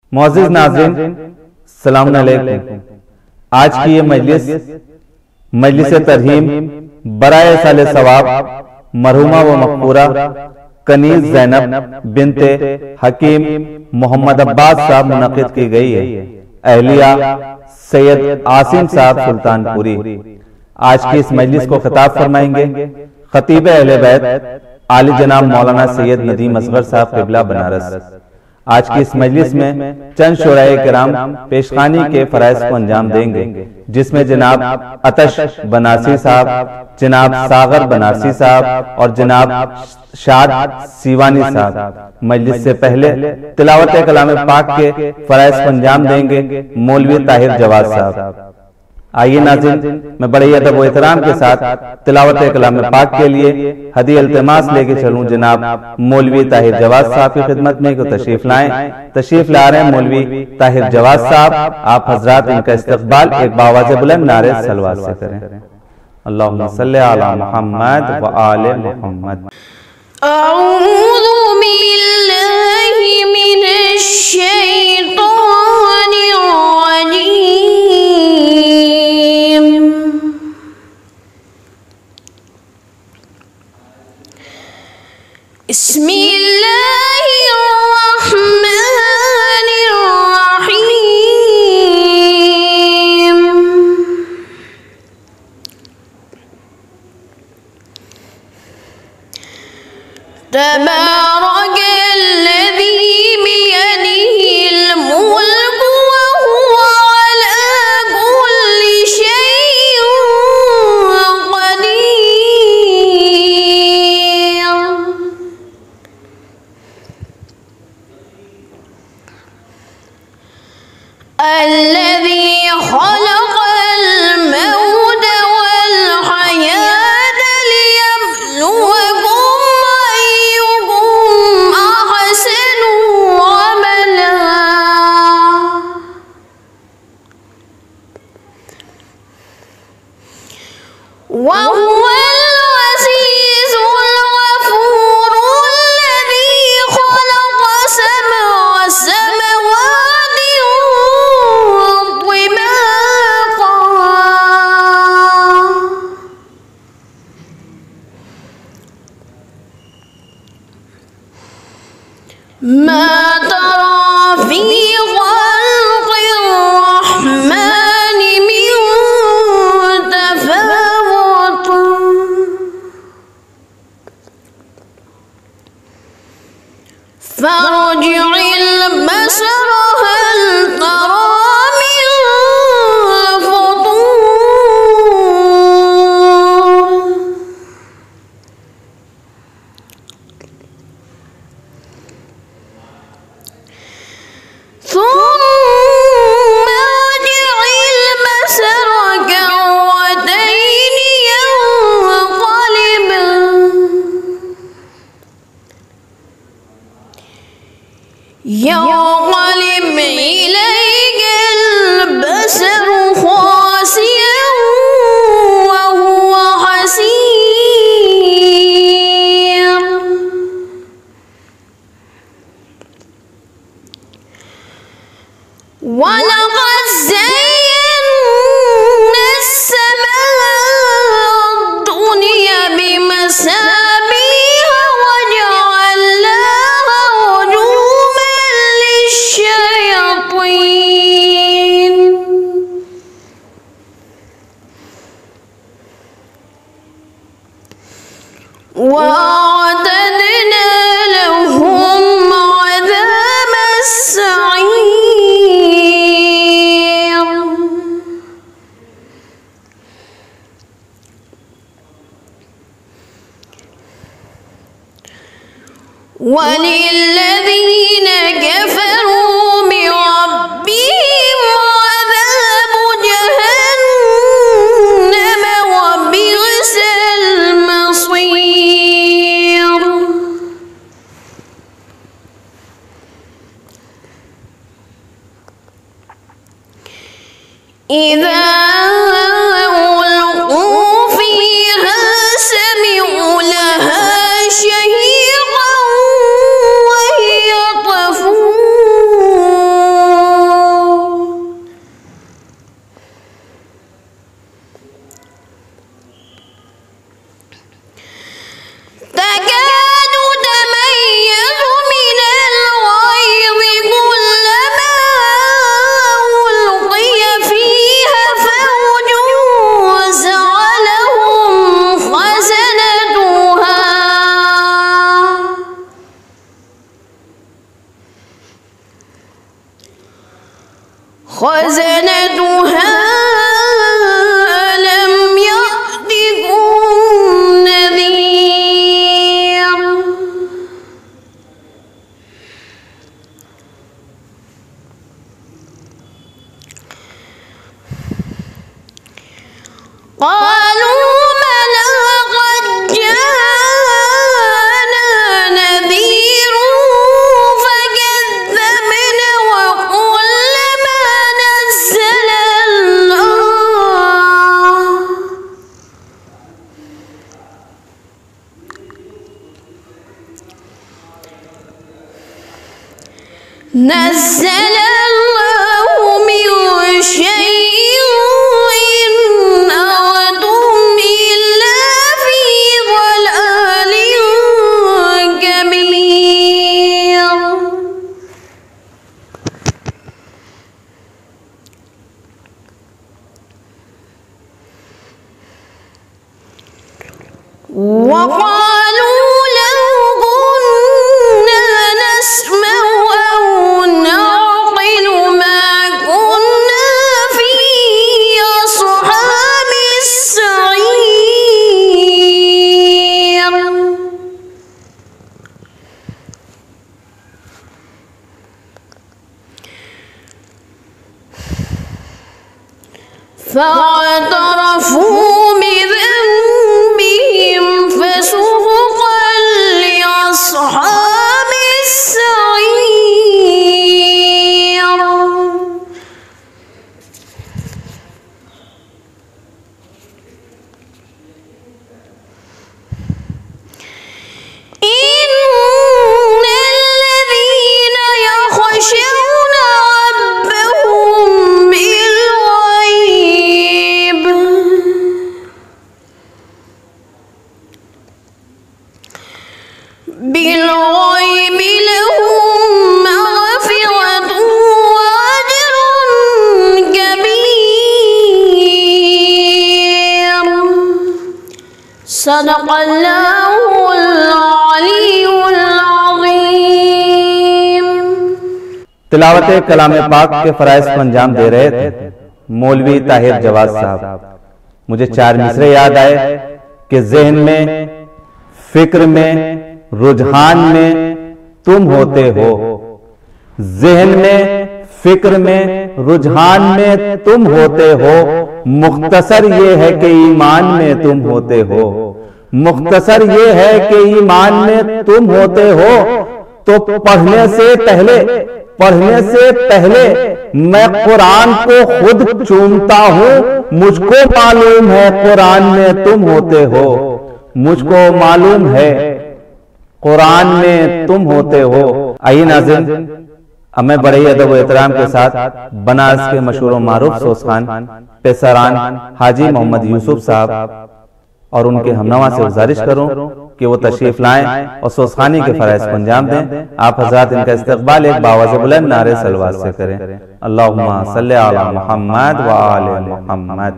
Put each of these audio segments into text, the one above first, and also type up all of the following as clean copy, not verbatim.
मोअज़्ज़िज़ नाज़रीन, सलाम अलैकुम। आज की ये मजलिस तरहीम बराए साले सवाब मरहुमा व मक़बूरा कनीज़ ज़ैनब बिनते हकीम मोहम्मद अब्बास साहब मुनक़िद की गई है। अहलिया सैयद आसिम साहब सुल्तानपुरी आज की इस मजलिस को खिताब फरमाएंगे। खतीब अहले बैत आली जनाब मौलाना सैयद नदीम असगर साहब क़िबला बनारस आज की इस मजलिस में चंद शोराए किराम पेशखानी के फराइज को अंजाम देंगे, जिसमें जनाब अतश बनारसी साहब, जनाब सागर बनारसी साहब और जनाब शाद सीवानी साहब मजलिस से पहले तिलावत कलाम पाक के फराइज को अंजाम देंगे मौलवी ताहिर जवाद साहब। आइए नाज़रीन, मैं बड़े अदब व एहतराम के साथ तिलावत कलाम पाक के लिए हदी इल्तिमास लेके चलूं जनाब मौलवी ताहिर जवाद साहब की खिदमत में को तशरीफ लाएं। तशरीफ ला रहे हैं मौलवी ताहिर जवाद साहब। आप हजरात इनका इस्तकबाल एक बावाज़ बुलंद नारे सलवात से करें। अल्लाहुम्मा सल्ली अला मुहम्मद व आले मुहम्मद। अऊज़ु बिल्लाहि मिनश शैतानिर रजीम। बिस्मिल्लाहिर रहमानिर रहीम। तबारकल्लज़ी बियदिहिल मुल्क व हुवा अला कुल्लि शैइन क़दीर। अल्लज़ी खलक़ल मौत वल हयात लियब्लुवकुम अय्युकुम अहसनु अमला व हुवल अज़ीज़ुल गफ़ूर। अल्लज़ी खलक़ सब'a समावाति तिबाक़ा मा तरा फ़ी ख़ल्क़िर रहमानि मिन तफ़ावुत। फ़ारजि'िल बसर हल तरा मिन फ़ुतूर। ثم ارجعil basara karratayni ينقلب إليك البصر خاسئا وهو حسير. ولقد زينا السماء الدنيا بمصابيح وجعلناها رجوما للشياطين وأعتدنا لهم عذاب السعير. وللذين كفروا بربهم عذاب جهنم وبئس المصير. إذا ألقوا فيها سمعوا لها شهيقا وهي تفور خزنتها ألم يأتكم نذير قالوا بلى قد جاءنا نذير فكذبنا وقلنا ما نزل الله من شيء إن أنتم إلا في ضلال كبير وقالوا لو كنا نسمع أو نعقل ما كنا في أصحاب السعير فاعترفوا بذنبهم فسحقا لأصحاب السعير إن الذين يخشون ربهم بالغيب لهم مغفرة وأجر كبير صدق الله العلي العظيم। तिलावत कलाम पाक के फराइज को अंजाम दे रहे थे मौलवी ताहिर जवाद साहब। मुझे 4 मिसरे याद आए कि जहन में, फिक्र में, रुझान में तुम होते हो। जहन में, फिक्र में, रुझान में तुम होते हो। मुख्तसर ये है कि ईमान में तुम होते हो। मुख्तसर ये है कि ईमान में तुम होते हो। तो पढ़ने से पहले मैं कुरान को खुद चूमता हूं। मुझको मालूम है कुरान में तुम होते हो। मुझको मालूम है कुरान में तुम होते हो। आइए नाज़रीन, अब मैं बड़े ही अदब व एहतराम के साथ बनारस के मशहूर व मारूफ सोसखान पेशरान हाजी मोहम्मद यूसुफ साहब और उनके हमनवा से गुजारिश करूं कि वो तशरीफ लाएं और सोसखानी के फराइज को अंजाम दें। आप हजरात इनका इस्तकबाल एक बावाज़ बुलंद नारे सलवात से करें। अल्लाहुम्मा सल्ली अला मुहम्मद व आले मुहम्मद।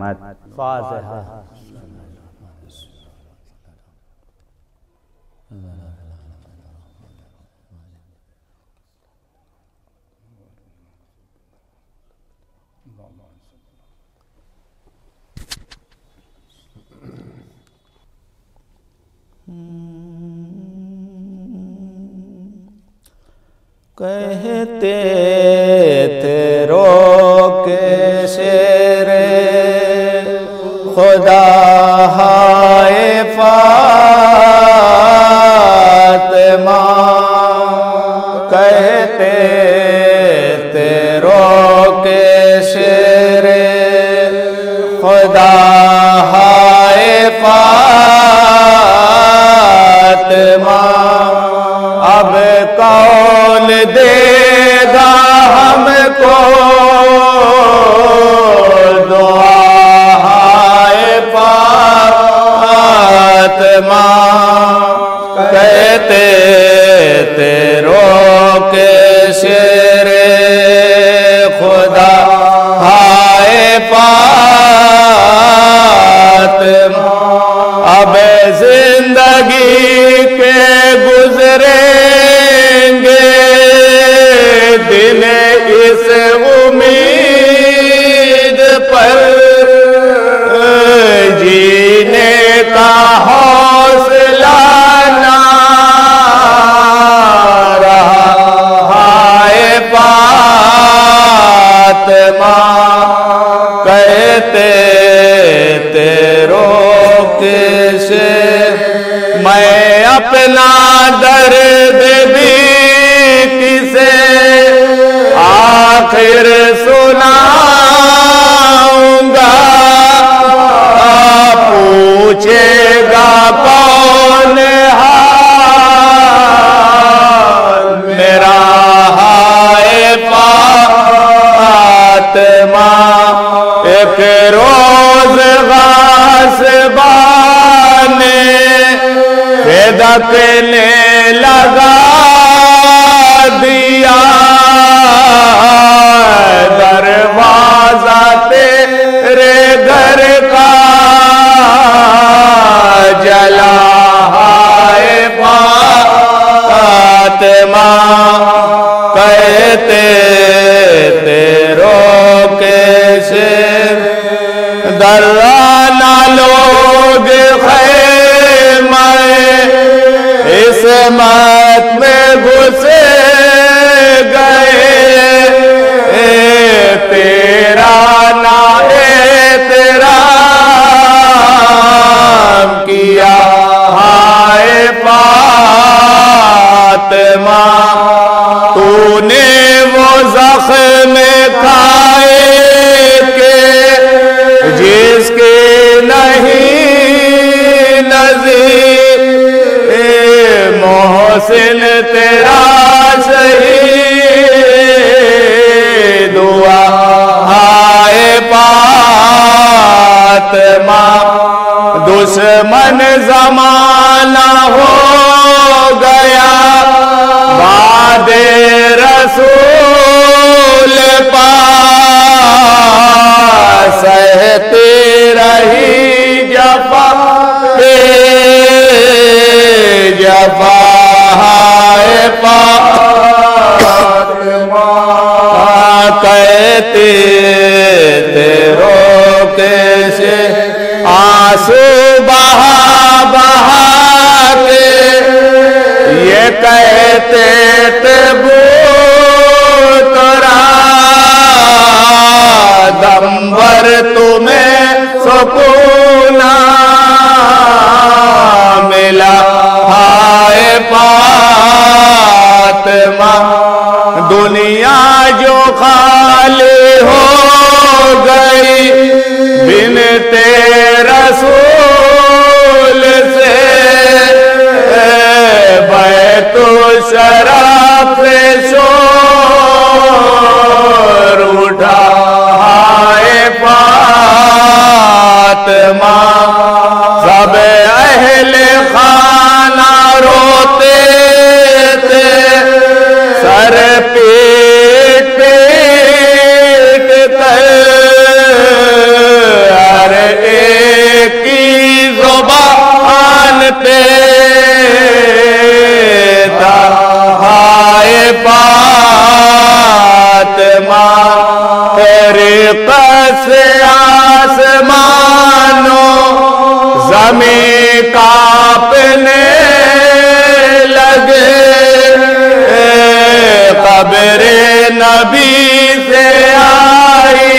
कहते थे रो के शेरे खुदा हाय फातिमा। कहते थे रो के शेरे खुदा हाय फातिमा। अब कौन देगा हमको दुआ हाय फातिमा। कहते तेरो के शेरे खुदा हाय फातिमा। अब जिंदगी के गुजरेंगे दिन इस उम्मीद अपना दर्द भी किसे आखिर सुनाऊंगा, पूछेगा कौन हाल मेरा, हाय फातिमा। एक रोज गासबाने फिदकने लगा दिया, दरवाजा तेरे घर का जला, हाय फातिमा। कहते तेरो कैसे दर्रा ना लोग खैमे इस मत में घुसे गए, तेरा ना एहतराम किया, हाय फातिमा। तूने वो जख्म खाए के जिसके नहीं नज़ीर, मोहसिन तेरा शहीद हुआ, हाय फातिमा। दुश्मन ज़माना हो गया बादे रसूल पास, सहती रही जफा पे जफा, हाय फातिमा। कहते तेरो कैसे आंसू बहा बहा के ये कहते तबूतरा, दम्बर तुम्हें सुकून मिला, हाय फातिमा। दुनिया जो खाली हो गई बिन तेरे रसूल से, बैतु शराफ से शोर उठा, हाय फातिमा। सब अहले खाना रोते थे सर पीट पीट कर, हर एक की ज़ुबान पे था, हाय फातिमा। तरीक़ा से आसमानों ज़मीन कांपने लगे, क़ब्र नबी से आई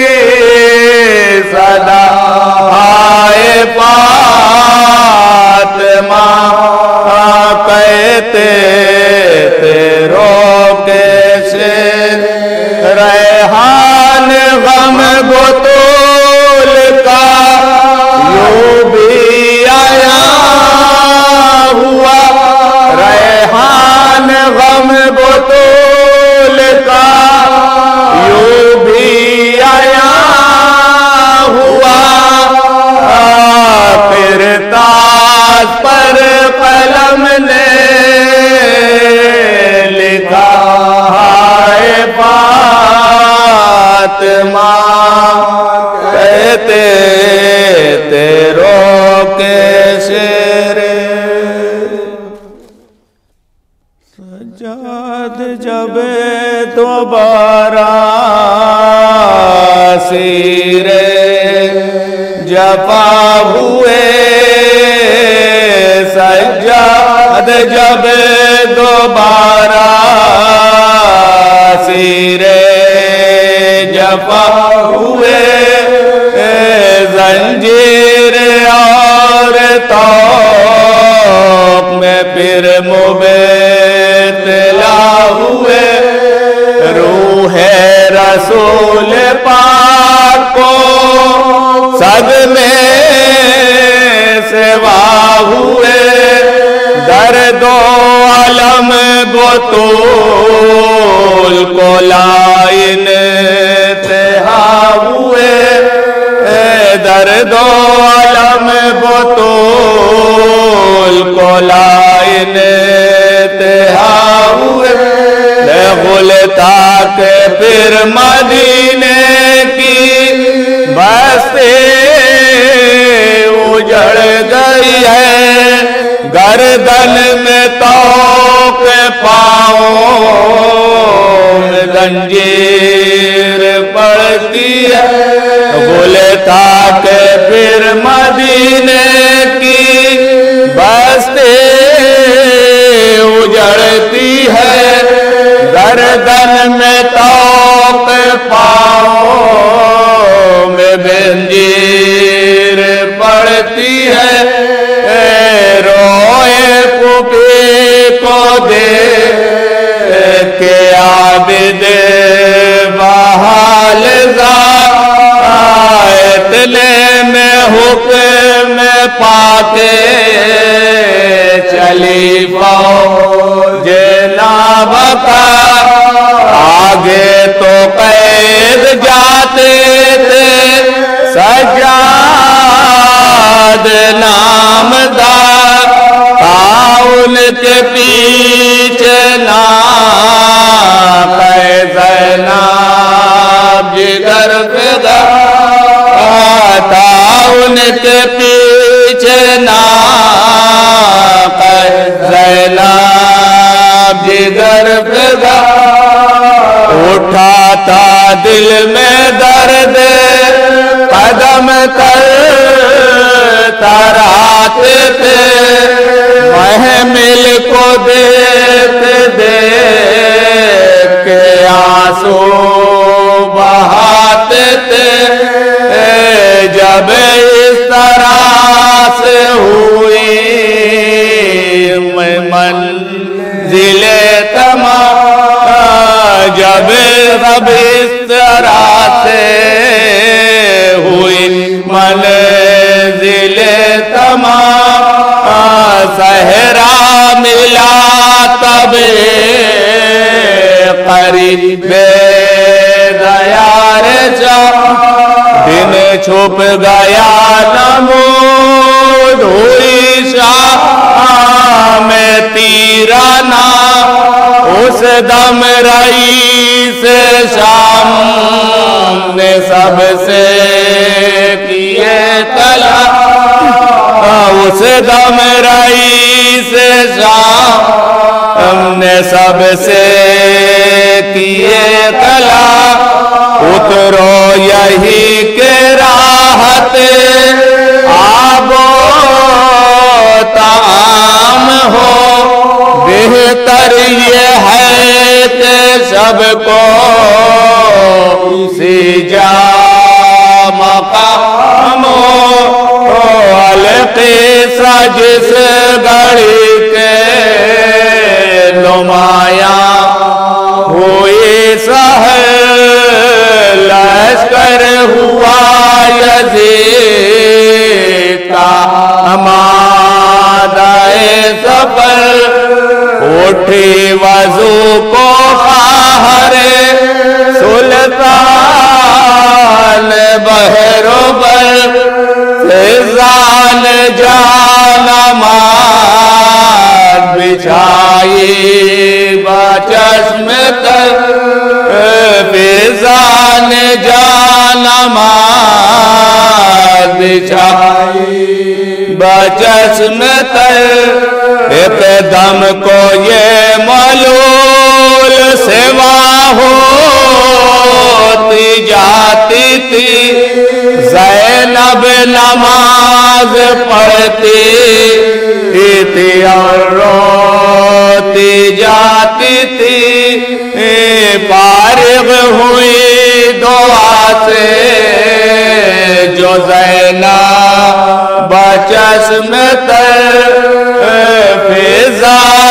सदा, हाय फातिमा। कहते तेरो कैसे रेहान गम बुतूल का यूं भी आया हुआ, रेहान गम बुतूल का यूं भी आया हुआ, फिर ताज पर कलम ने लिखा, हाय फातिमा। कहते तेरो कैसे रे सजाद जब दोबारा सिरे जफा हुए, सजाद जब दोबारा सिरे जफा हुए, जंजीर और तौक में फिर मुबतला हुए रूहे रसूल पाक को सदमे सेवा हुए दर्दो अलम बोतूल को लाइन तेहा हुए दर्दो अलम बोतूल को लाइन तेहा हुए गुलता के फिर मदीने की बस्ती उजड़ गई है गर्दन में तोक पाँव में जंजीर पड़ती है गुलता के फिर मदीने की बस्ती उजड़ती है गर्दन में तोक पाँव में जंजीर पड़ती है रोए पुपी को दे के आबिद बहाल इतने में हुक्म पाके चली फौज नाबका आगे तो कैद जाते थे सज्जाद नामदार उनके पीछे ना जैनाब जिगर फिदा उनके पीछे ना जैनाब जिगर फिदा उठाता दिल में दर्द कदम कर तराते थे महमिल को देख देख के आंसू बहाते थे जब इस तरह से हुई मंजिले तमाम जब सब इस तरह से हुई मंजिले तमाम सहरा मिला तब करीबे दयार जा दिन छुप गया नमूद हुई शाह में तीराना उस दम रईस शाम ने सबसे किए तला उस दम रईस शाम हमने सबसे किए तला उतरो यही के राहत आबो ताम हो बेहतर ये है कि सबको इसी जा मकाम अलके जिस घड़ी के नुमाया हुई सहल लश्कर हुआ यजीद का हमारे सफल उठी वजू को खाहरे सुल्तान बहरोबर फिजान जानमाज बिछाई बचश्म तर फिजान जानमाज बिछाई बचश्म तर एकदम को ये मलूल सेवा होती जाती थी ज़ैनब नमाज पढ़ती थी और रोती जाती थी फारिग हुई दुआ से जो ज़ैनब बचश्म तर फिजा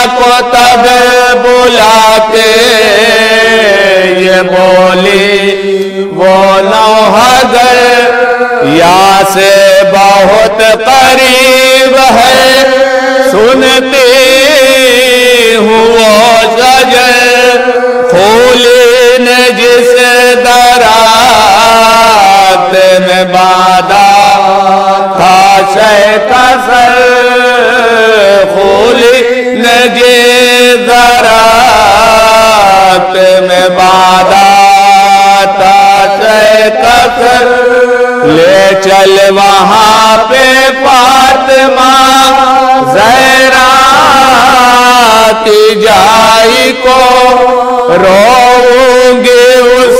को तब बुला के ये बोली वो नौहगर या से बहुत करीब है, सुनती हूँ वो सजर खोली ने जिस दरात में बाधा था शय कसर, खोली ने जिस दरात में बाधा था शय कसर, ले चल वहां पे फातिमा ज़हरा की जाई को, रोऊंगी उस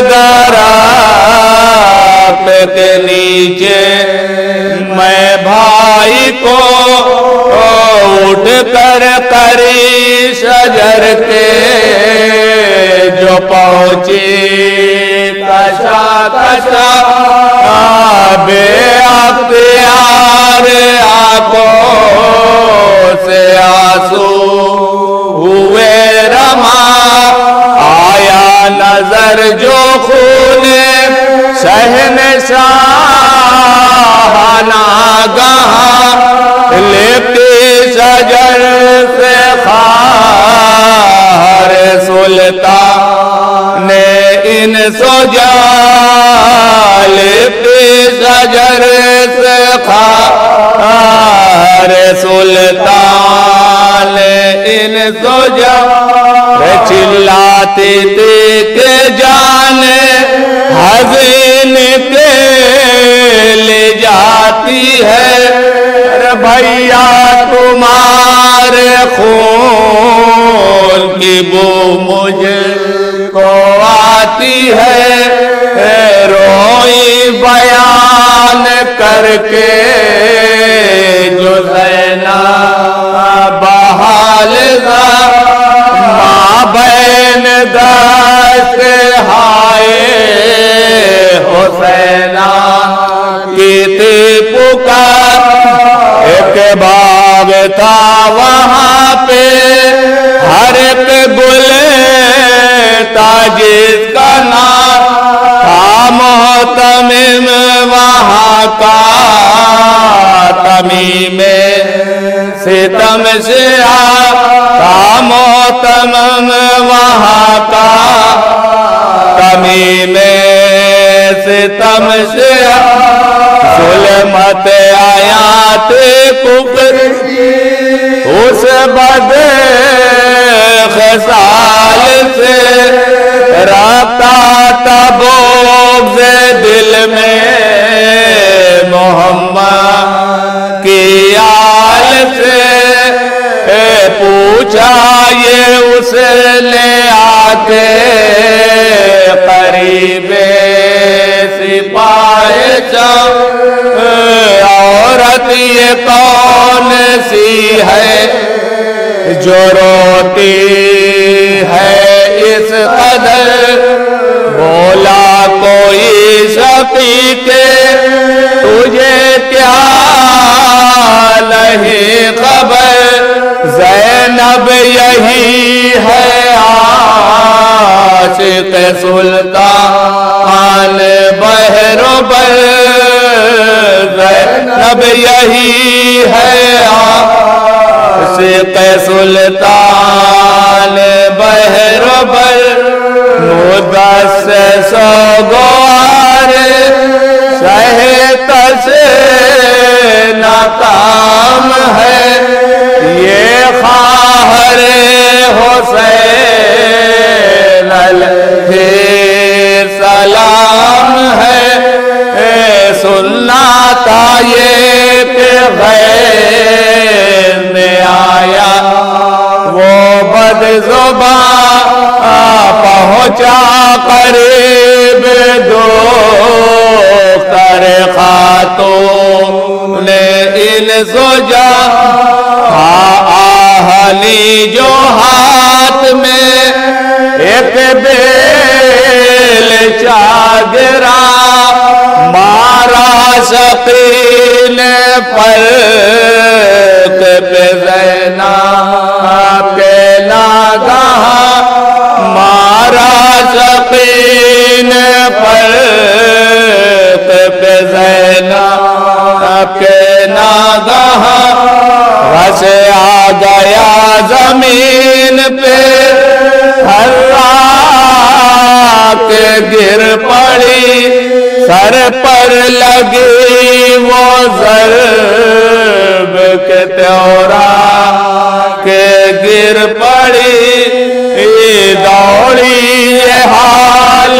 दरात के नीचे मैं भाई को, उठ कर करी शजर के जो पहुंची कशा कशा, बेअख्तियार आंखों से आंसू हुए रमा, आया नजर जो खूने शहनशाह गहा, लेती शजर से खार सुल्तान ने इन सोजा, लेती शजर से खार सुल्तान इन सोजा, चिल्लाती थी के जाने हज़ीन के ले जाती है, भैया तुम्हारे खून की बू मुझे को आती है, रोई बयान करके जो ज़ैनब बहाल माँ बहन दस्त हाय हुसैना की थी पुकार, एक बाग था वहां पे हर एक गुले जिसका नाम था मोहतमिम वहां का, तमीमे सितम से था मोहतमिम वहां का, तमीमे सितम से जुल्मत आयात कुफ्र उस बदे खसाल से, रखता तबोग से दिल में मोहम्मद की आल से, पूछा ये उसने आके करीबे सिपाही औरत ये कौन सी है जो रोती है इस कदर, बोला कोई शफीके तुझे क्या नहीं खबर, ज़ैनब यही है आशिक़ सुल्तान बहरोबर, ज़ैनब यही है आशिक़ सुल्तान बहरोबर, मुदस्सिस सोगवार शहत से नाकाम है, ये ख़ाहर हुसैन अलैहि सलाम है, सुनना था ये कि गैर में आया वो बदज़ुबान, पहुँचा करीब दो कर खातून इन सोजा, आहनी जो हाथ में एक बेल चादरा, मारा शकील पर पे ज़ैनब जमीन पे हर्रा के गिर पड़ी, सर पर लगी वो ज़र्ब के त्योरा के गिर पड़ी। दौड़ी ये हाल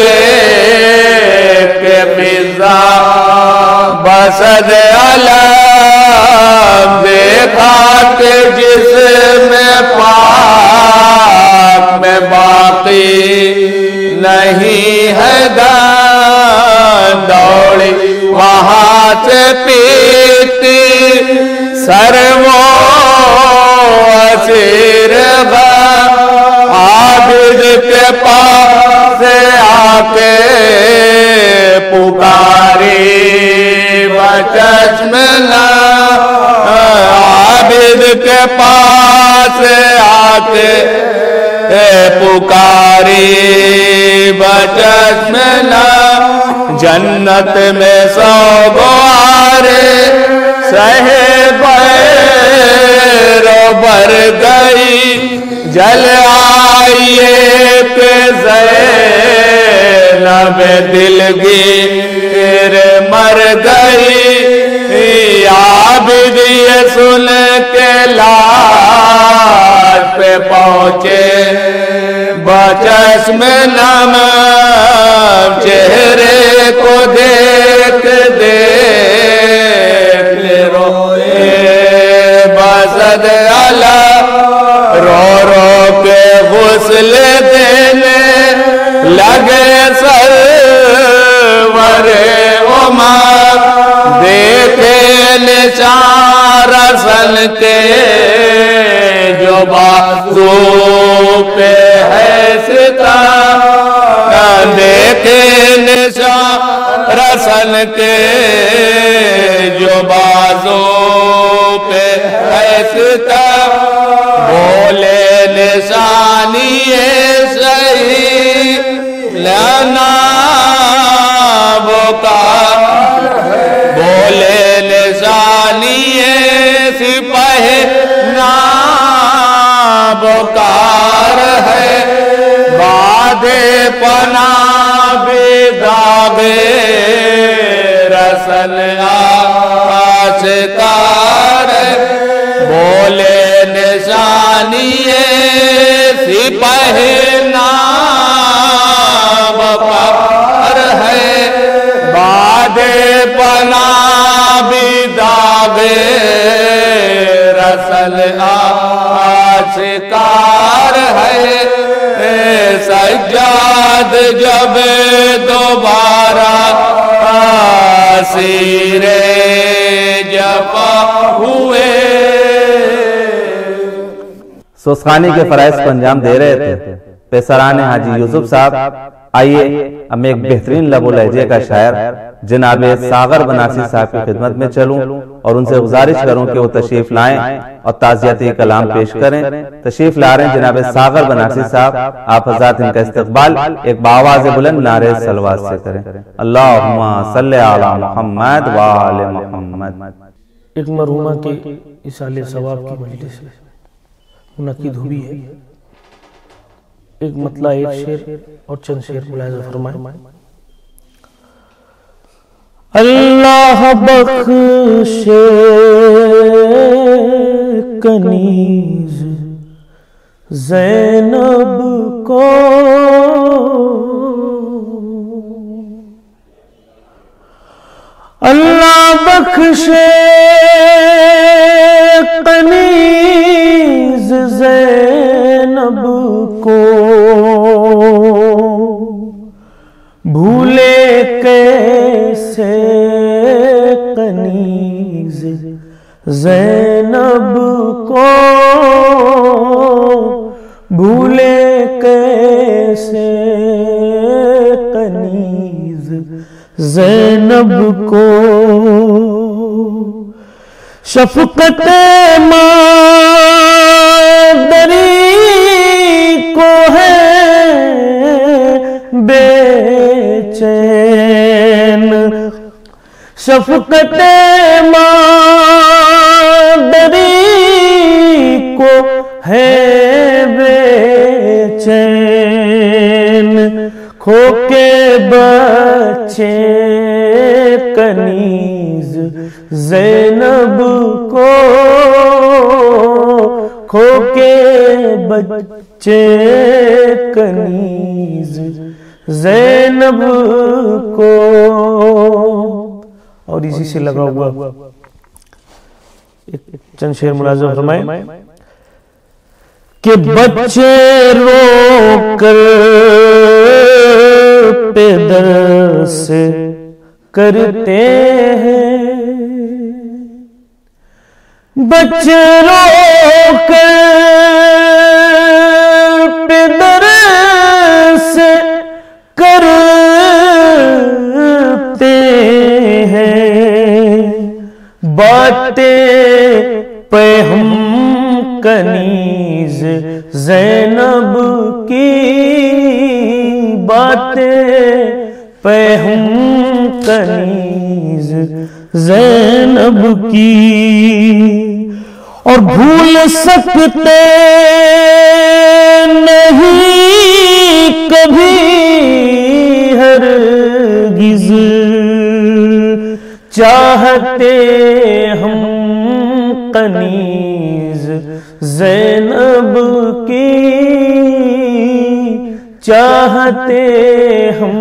देख के मिर्जा बसद अलम देखा कि जिसमें पाक में बाकी नहीं है दान। दौड़ी वहां से पीती सर वो असीर आबिद के पास आके पुकारी बचश्म आबिद के पास आके पुकारी बचश्म जन्नत में सौ गुआरे सहे बैरो बर गई। जल आइए के ज़ैनब दिलगीर मर गई। आबिद ये सुन के लाश पे पहुंचे बचश्म नम चेहरे को देख देख रोए बसद अला रो रो के गुस्ल देने लगे सरवरे उमर। देखे निशान रसन के जो बाजू पे है सितारा, देखे निशान रसन के जो बाजू पे है सितारा। बोले निशानी सही लाना बुकार, बोले निशानी सिपाही ना बुकार है। बाधे पना बेदागे रसन आशकार, बोले निशानी सिपाही ना बुकार है। बाधे पना बिदागे रसल आशिकार है। सज्जाद जब दोबारा सिरे जपा हुए। सोसखानी के फराइज को अंजाम दे रहे थे पेशरान हाजी यूसुफ साहब। आइए अब मैं एक बेहतरीन लबो लहजे का शायर जनाब सागर बनासी साहब की खिदमत में चलूं और उनसे गुजारिश करूं कि वो तशरीफ लाएं और ताज़ियती कलाम पेश करें। तशरीफ ला रहे हैं जनाब सागर बनासी साहब। आप हज़रात इनका इस्तकबाल एक बावाज़ बुलंद नारे सलवात से करें। अल्लाहुम्मा सल्ली अला मुहम्मद व आले मुहम्मद। एक मरहुमा के इसाले सवाब की मजलिस मुनक़िद हुई है। एक मतला एक शेर और चंद शेर मुलाहिज़ा फरमाएं। अल्लाह बख्शे कनीज़ ज़ैनब को, अल्लाह बख्शे कनीज़ ज़ैनब को, भूले कैसे कनीज़ ज़ैनब को, भूले कैसे कनीज़ ज़ैनब को। शफ़क़त मादरी को है बेचैन, शफ़क़त मादरी को है बेचैन, खो के बच्चे कनीज ज़ैनब को, खो के बच्चे कनीज ज़ैनब को। और इसी से लगा हुआ एक चंद शेर मुलाज़ा फरमाए कि बच्चे रोकर पेदर से करते हैं, बच्चे रोकर पेदर से करते हैं, बातें पे हम कनीज ज़ैनब की, बातें पे हम कनीज ज़ैनब की। और भूल सकते नहीं कभी हरगिज़, चाहते हम कनीज ज़ैनब की, चाहते हम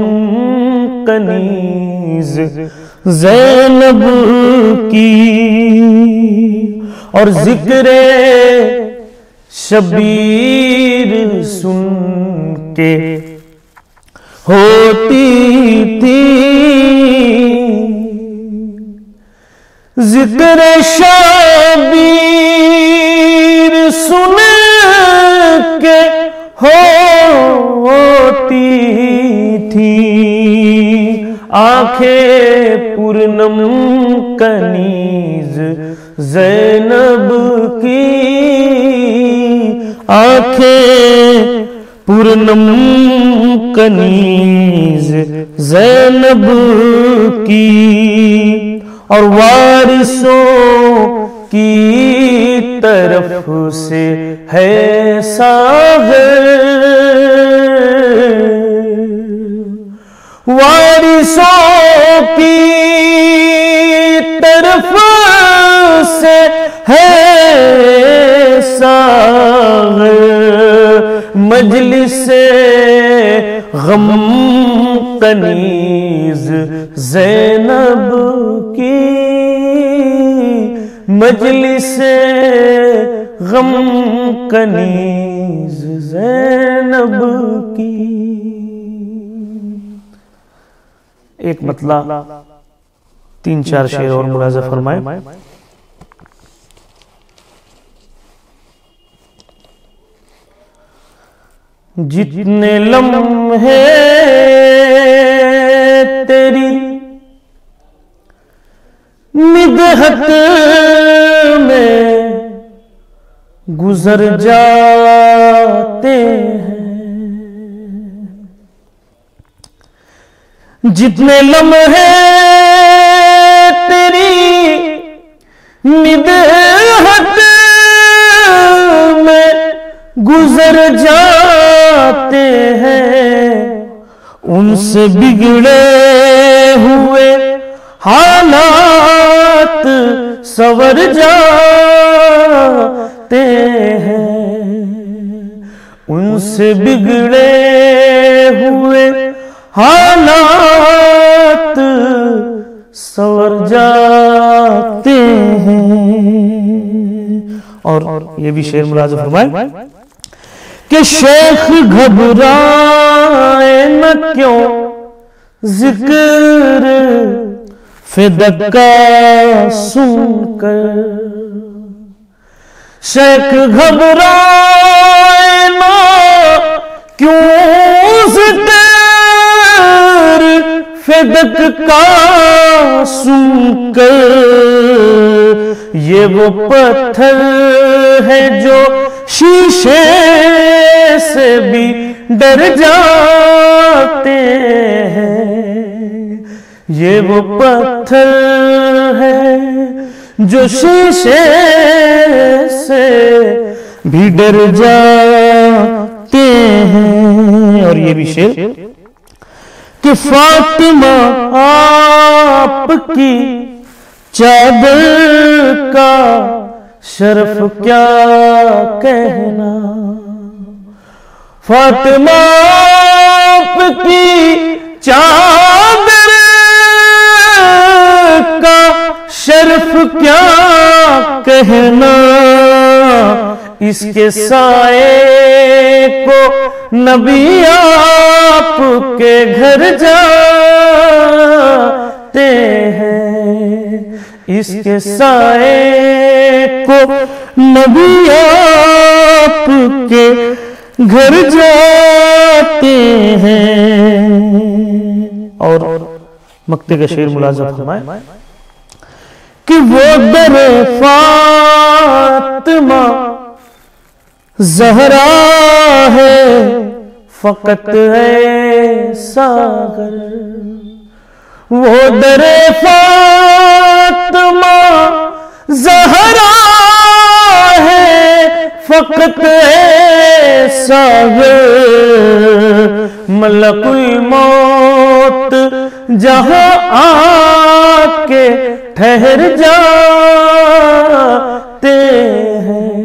कनीज ज़ैनब की। और ज़िक्रे शबीर सुन के होती थी, ज़िक्रे शबीर सुन के होती थी, आंखें पूर्णम कनीज ज़ैनब की, आंखें पूर्णम कनीज ज़ैनब की। और वारिसों की तरफ से है सागर, वारिसों की तरफ से है सागर, मजलिस गम कनीज ज़ैनब की, मजलिस गम कनीज ज़ैनब की। एक मतला 3-4 शेर और मुलाज़ा फरमाए। जितने लम्हे तेरी निदहत में गुजर जाते हैं, जितने लम्हे तेरी निदहत में गुजर जाते हैं, उनसे बिगड़े हुए हालात सवर जाते हैं, उनसे बिगड़े हुए हालात सवर जाते हैं। और ये भी शेर मुलाज़ा फरमाए कि शेख घबराए न क्यों जिक्र फिदक का सुनकर, शेख घबराए न क्यों जिक्र फिदक का सुनकर, ये वो पत्थर है जो शीशे से भी डर जाते हैं, ये वो पत्थर है जो शीशे से भी डर जाते हैं। और ये भी शेर कि फातिमा आपकी चादर का शर्फ क्या कहना, फातिमा आपकी चादर का शर्फ क्या कहना, इसके साए को नबी आपके घर जाते हैं, इसके साए को नबी आपके घर जाते हैं। और मक्ते का शेर मुलाज़ा फरमाए कि वो दरे फातिमा ज़हरा है फकत है सागर, वो दरे फातिमा ज़हरा है फकत है सागर, मलकुल मौत जहां आके ठहर जाते हैं।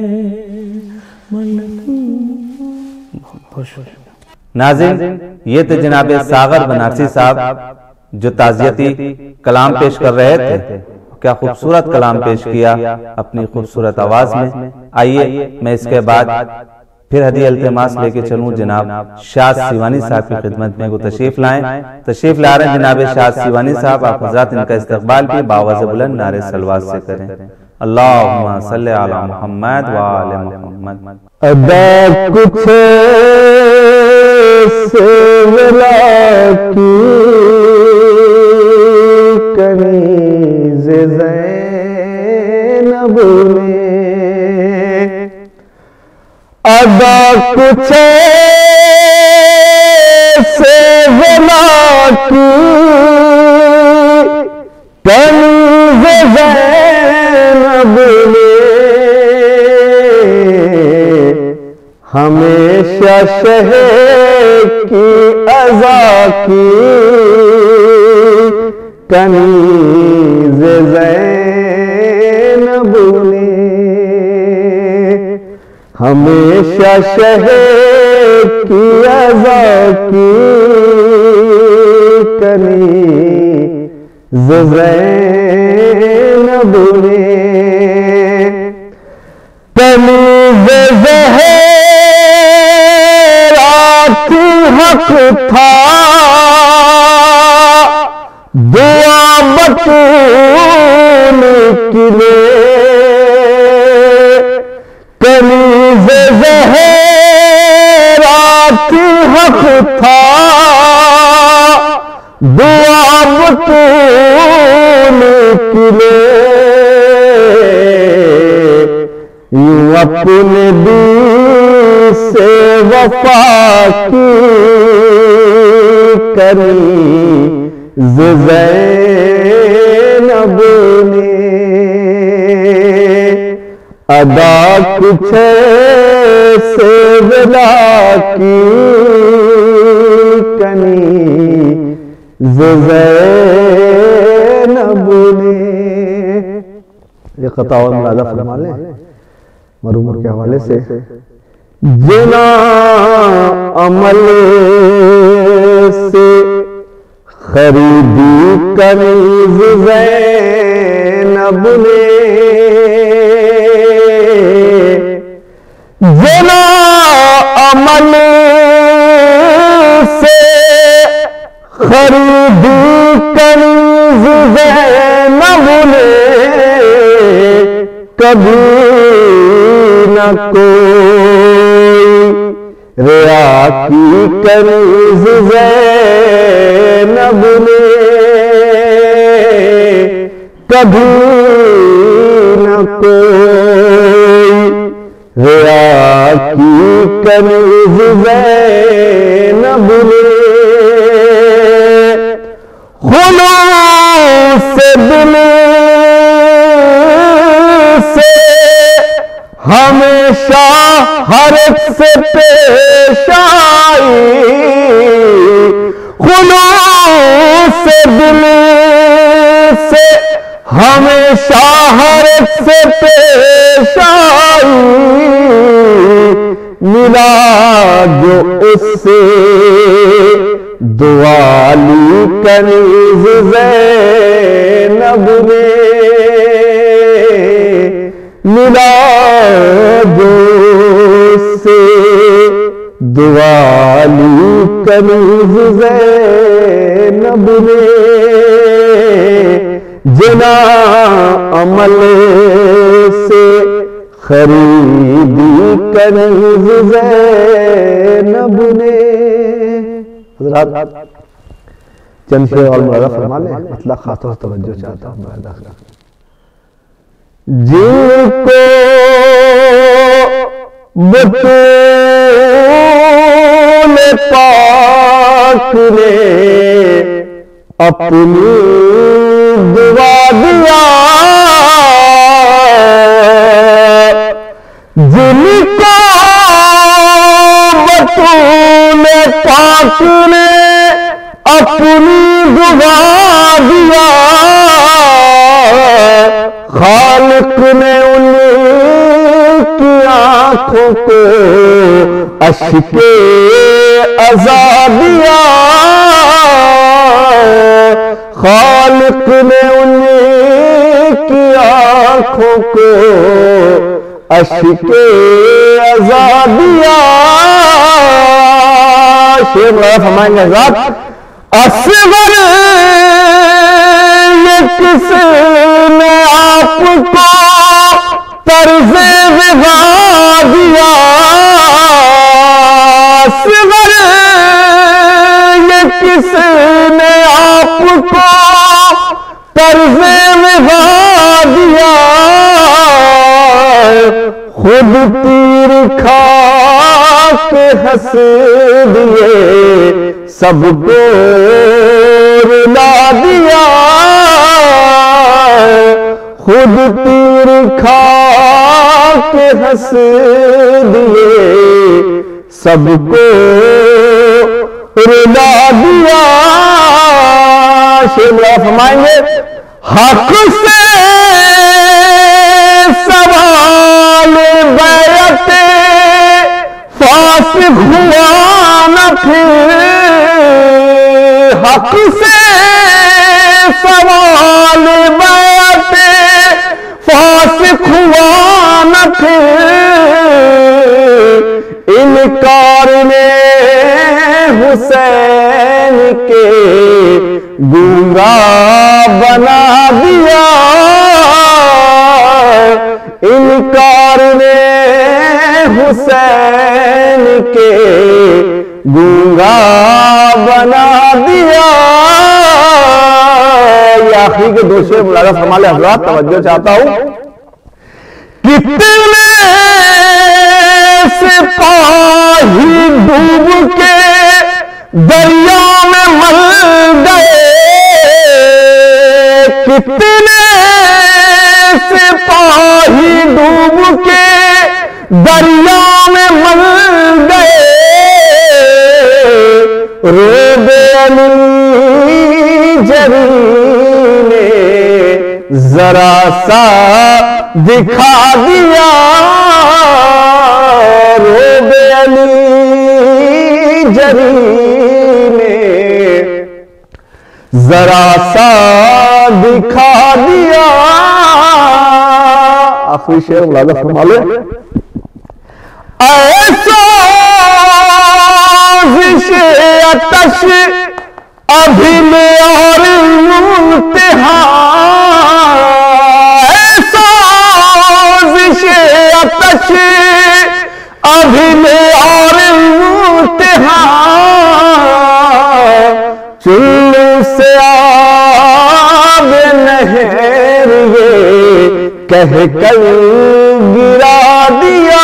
नाज़रीन, ये थे जनाब सागर बनारसी साहब जो ताज़ियती कलाम पेश कर रहे थे। क्या खूबसूरत कलाम पेश किया अपनी खूबसूरत आवाज में। आइए मैं इसके बाद फिर हदी इल्तिमास लेके चलूं जनाब शाद सिवानी साहब की खिदमत में। वो तशरीफ लाएं, तशरीफ ला रहे हैं जनाब शाद सिवानी साहब। आप हज़रात इनका इस्तकबाल भी बावज़ बुलंद नारे सलवात से करें। अल्लाहुम्मा सल्ली अला मुहम्मद व आले मुहम्मद। अदा कुछ से मिला की कनीज़ ज़ैनब ने, अदा कुछ से मिला की कनीज़ ज़ैनब ने, हमेशा शहर की अज़ा की कनीज़ ज़ैनब ने, हमेशा शहर की अज़ा की कनीज़ ज़ैनब ने, कनीज़ हक था दुआ बतून के लिए, कनीज़ ज़हरात हक था दुआ बतून के लिए, यूं अपने दिल से वफा की कनीज़ ज़ैनब ने, अदा कुछ से विला की कनीज़ ज़ैनब ने। ये क़ता और मुलाज़ा फरमा लें मरहूम के हवाले से। जिना अमल से खरीदी कनीज़ ज़ैनब ने, जिना अमल से खरीदी कनीज़ ज़ैनब ने, कभी न कोई रिया की कनीज़ ज़ैनब ने, कभी न कोई रिया की कनीज़ ज़ैनब ने, खुलूस दिल से हमेशा हर एक से पेश आई, खुलूस दिल से हमेशा हर एक से पेश आई, मिला जो उससे दुआली कनीज़ ज़ैनब ने, मिला जो उससे दुआली कनीज़ ज़ैनब ने, जिना अमल से खरीदी कनीज़ ज़ैनब ने। हज़रात चंद शेर और मुलाज़ा फरमा लें, मतलब खास तवज्जो चाहता हूं। जिनको बतूल पाक ने अपनी दुआ दिया, जिनको बतूल पाक ने अपनी दुआ दिया, खालिक ने उनकी आंखों को अश्के अज़ा दिया, खालिक ने उनकी आंखों को अश्के अज़ा दिया। शेर फरमाएंगे हज़रात, असगर ये किसने आपको तर्ज़े विदा दिया, असगर ये किसने आपको तर्ज़े विदा दिया, खुद तीर खा के हंस दिए, सबको रुला दिया, खुद तीर खा के हंस दिए, सबको रुला दिया। शेर फरमाएंगे, हक से सवाल बैते फासिक हुआ न फिर, हक से सवाल बैते फासिक हुआ न फिर, इनकार ने हुसैन के गूंगा बना दिया, इनकार ने हुसैन के गूंगा बना दिया। ये आखिरी के दो शेर मुलाज़ा फरमा ले हज़रात, तवज्जो चाहता हूं। कितने सिपाही डूब के दरिया में मर गए, कितने सिपाही डूब के दरिया में मर गए, रोबे अली जरी ने जरा सा दिखा दिया, रोबे अली जरी ने जरा सा दिखा दिया। आखिरी शेर मुलाज़ा फरमा लो, ऐसा अतश अभी में और मुंतहा, ऐसा अतश अभी में और मुंतहा, चुल्लू से आब नहर ये कह कर गिरा दिया,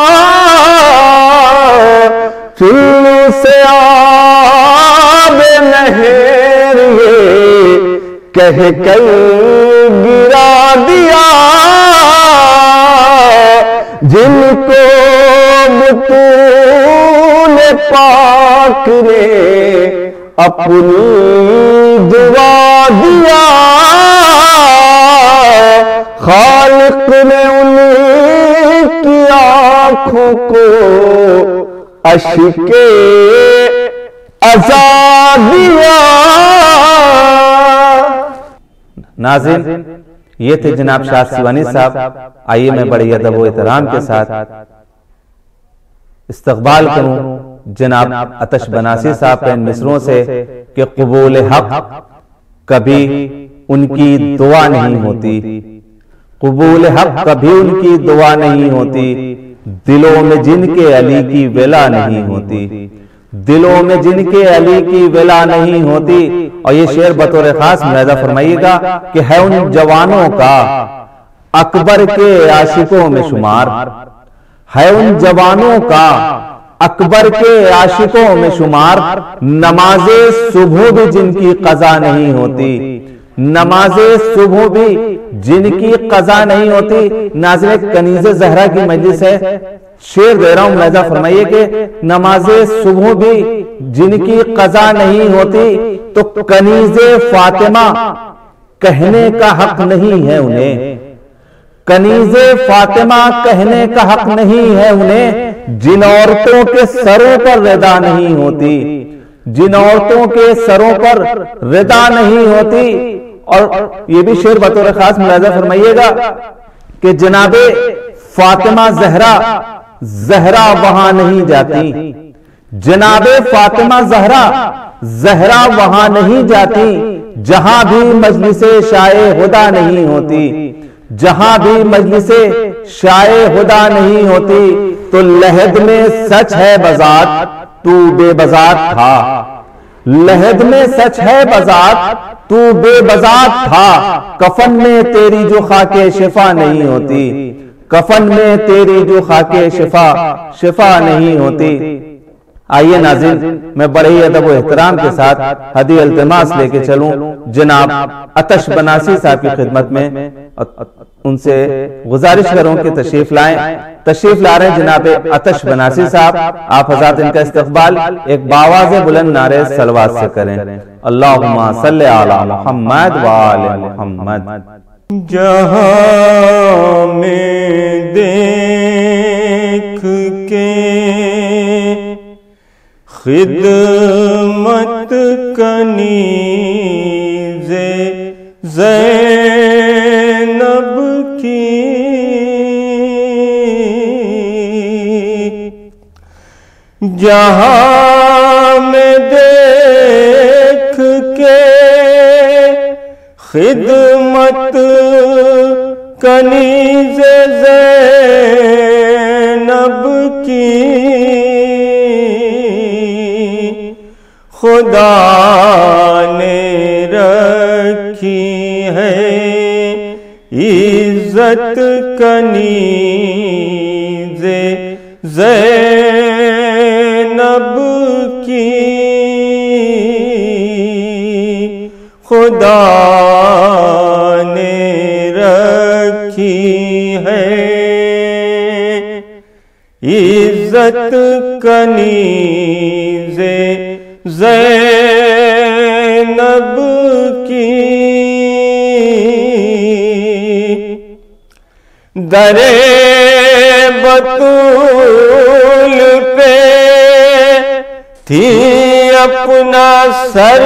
चुल्लू से आब नहर ये कह कर गिरा दिया, जिनको बतूल पाक ने अपनी दुआ दिया, खालिक ने उनकी आंखों को अश्के अज़ा दिया। नाज़रीन, ये थे जनाब शाह सिवानी साहब। आइए मैं बड़े अदब व एहतराम के साथ इस्तकबाल करूं जनाब अतश बनासी साहब के इन मिसरों से कि कबूल हक कभी उनकी दुआ नहीं होती, कबूल हक कभी उनकी दुआ नहीं होती, दिलों में जिनके अली की विला नहीं होती, दिलों में जिनके अली की विला नहीं होती। और ये शेर बतौर खास मुलाहिजा फरमाइएगा कि है उन जवानों का अकबर के आशिकों में शुमार, है उन जवानों का अकबर के आशिकों में शुमार, नमाजे सुबह भी जिनकी कज़ा नहीं होती, नमाजे सुबह भी जिनकी कज़ा नहीं होती। नाज़रीन, कनीज़े ज़हरा की मजलिस है, शेर दे रहा हूं, मुलाहिजा फरमाइए कि नमाजे सुबह भी जिनकी कज़ा नहीं होती, तो कनीज़े फातिमा कहने का हक नहीं है उन्हें, कनीज़े फातिमा कहने का हक नहीं है उन्हें, जिन औरतों के सरों पर रिदा नहीं होती, जिन औरतों के सरों पर रिदा नहीं होती। और ये भी शेर बतौर खास मुलाहिजा फरमाइएगा कि जनाबे फातिमा ज़हरा, ज़हरा वहां नहीं जाती, जनाबे फातिमा ज़हरा, ज़हरा वहां नहीं जाती, जहां भी मजलिसे शाए हुदा नहीं होती, जहां भी मजलिसे शाए हुदा नहीं होती। तो लहद में सच है बज़ात तू बेबज़ात था, लहद में सच है बज़ात तू बेबज़ात था, कफन में तेरी जो खाके शिफा नहीं होती, कफन में तेरी जो खाके शिफा नहीं होती। आइए नाज़रीन, मैं बड़े ही अदब व एहतराम के साथ हदी इल्तिमास लेके चलूं जनाब अतश बनासी साहब की खिदमत में, उनसे गुजारिश करूं कि तशरीफ लाएं। तशरीफ ला रहे हैं जनाब अतश बनासी साहब। आप हज़रात इनका इस्तकबाल एक बावाज़ बुलंद नारे सलवात से करें। अल्लाहुम्मा सल्ली अला मुहम्मद व आले मुहम्मद। जहां में देख के खिदमत कनीज़े ज़ैनब की, जहां में देख के खिदमत कनीज़े ज़ैनब की, खुदा ने रखी है इज्जत कनीज़े ज़ैनब की, खुदा ने रखी है इज्जत कनीज़े ज़ैनब की। दरे बतूल पे थी अपना सर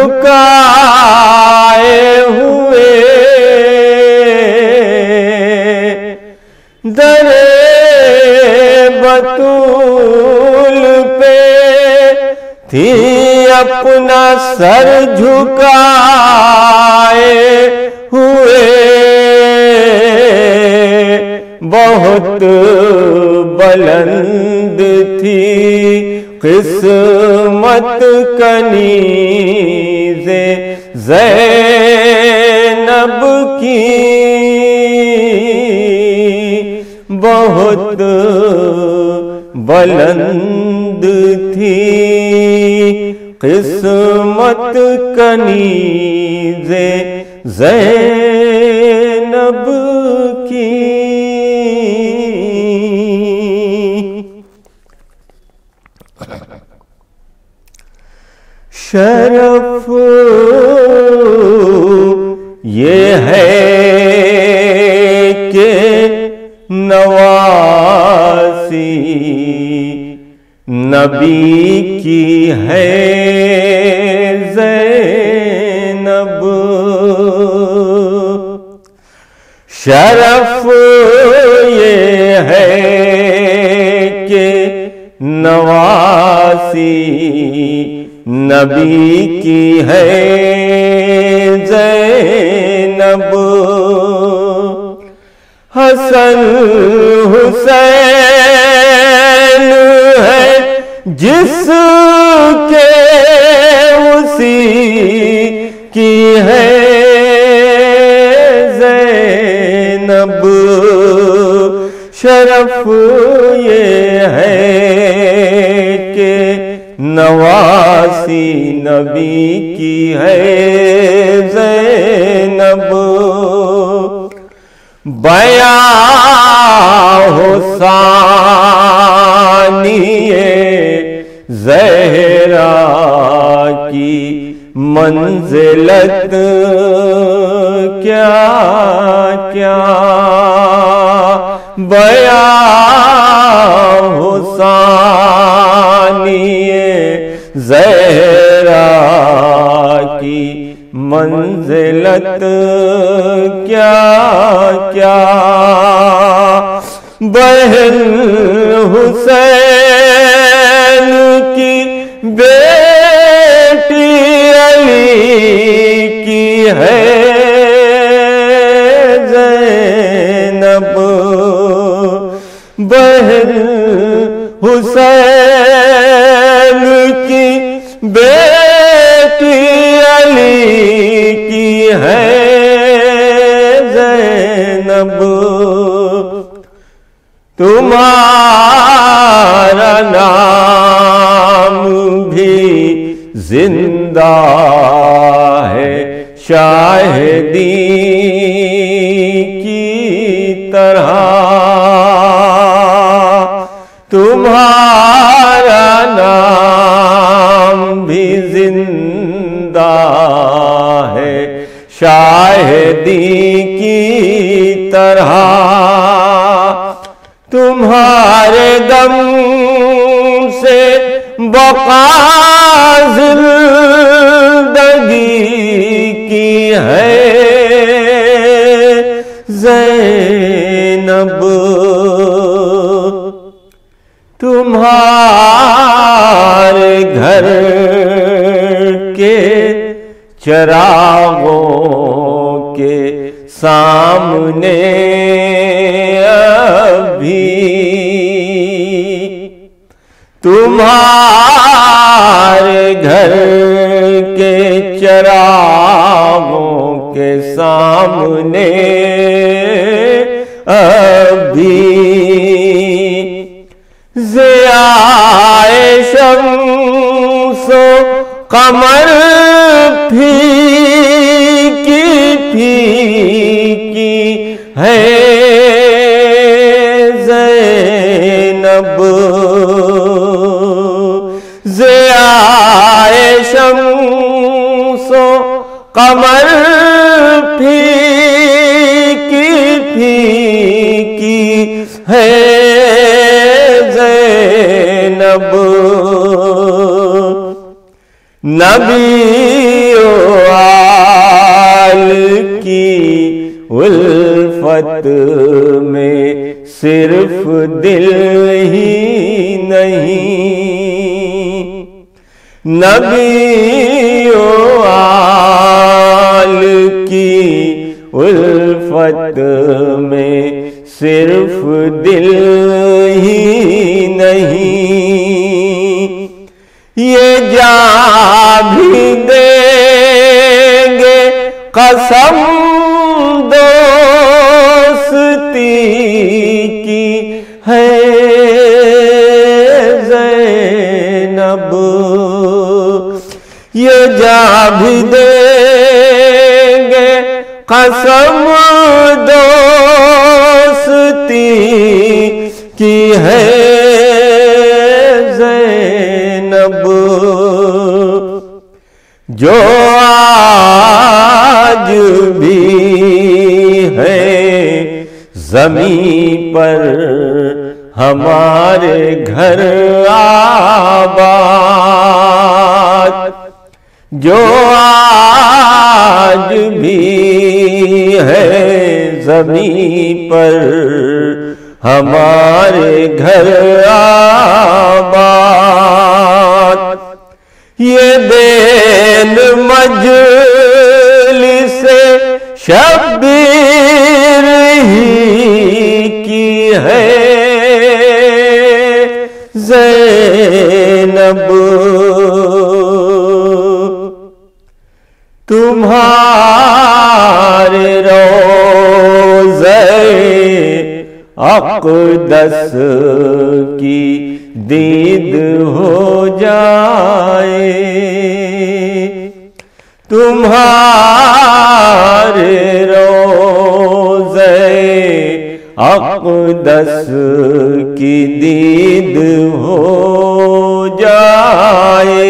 झुकाए हुए, दरे बतूल पे थी अपना सर झुकाए हुए, बहुत बुलंद थी किस्मत कनीज़े ज़ैनब की, बहुत बुलंद थी किस्मत कनीज़े ज़ैनब की। शरफ ये है कि नवासी नबी की है ज़ैनब। शरफ ये है कि नवासी नबी की है ज़ैनब। हसन हुसैन है जिसके उसी की है ज़ैनब। शरफ ये है कि नवासी नबी की है ज़ैनब। बया हो सानिए ज़हरा की मंजिलत क्या क्या। बया हो सानिए ज़हरा की मंजिलत क्या क्या। बहन हुसैन की बेटी अली की है ज़ैनब। बहन हुसैन की बेटी अली की है ज़ैनब। तुम्हारा नाम भी जिंदा है शाहिदी की तरह। तुम्हारा नाम भी जिंदा है शाहिदी की तरह। तुम्हारे दम से बका ज़िंदगी की है ज़ैनब। तुम्हारे घर के चरागों के सामने अभी तुम्हारे घर के चरागों के सामने अभी ज़ियाए शम्सो कमर फीकी फीकी है ज़ैनब। ज़ियाए शम्सो कमर फीकी फीकी है ज़ैनब। नबियो आल की उल्फत में सिर्फ दिल ही नहीं। नबियो आल की उल्फत में सिर्फ दिल ही नहीं। ये जान भी देंगे कसम दोस्ती की है ज़ैनब। ये जान भी देंगे कसम दोस्ती की है ज़ैनब। जो आज भी है ज़मीं पर हमारे घर आबाद, जो आज भी है ज़मीं पर हमारे घर आबाद, ये देन मजलिस-ए शब्बीर ही की है ज़ैनब, तुम्हारे रोज़े अक़दस की दीद हो जाए, तुम्हारे रोज़े अक़दस की दीद हो जाए,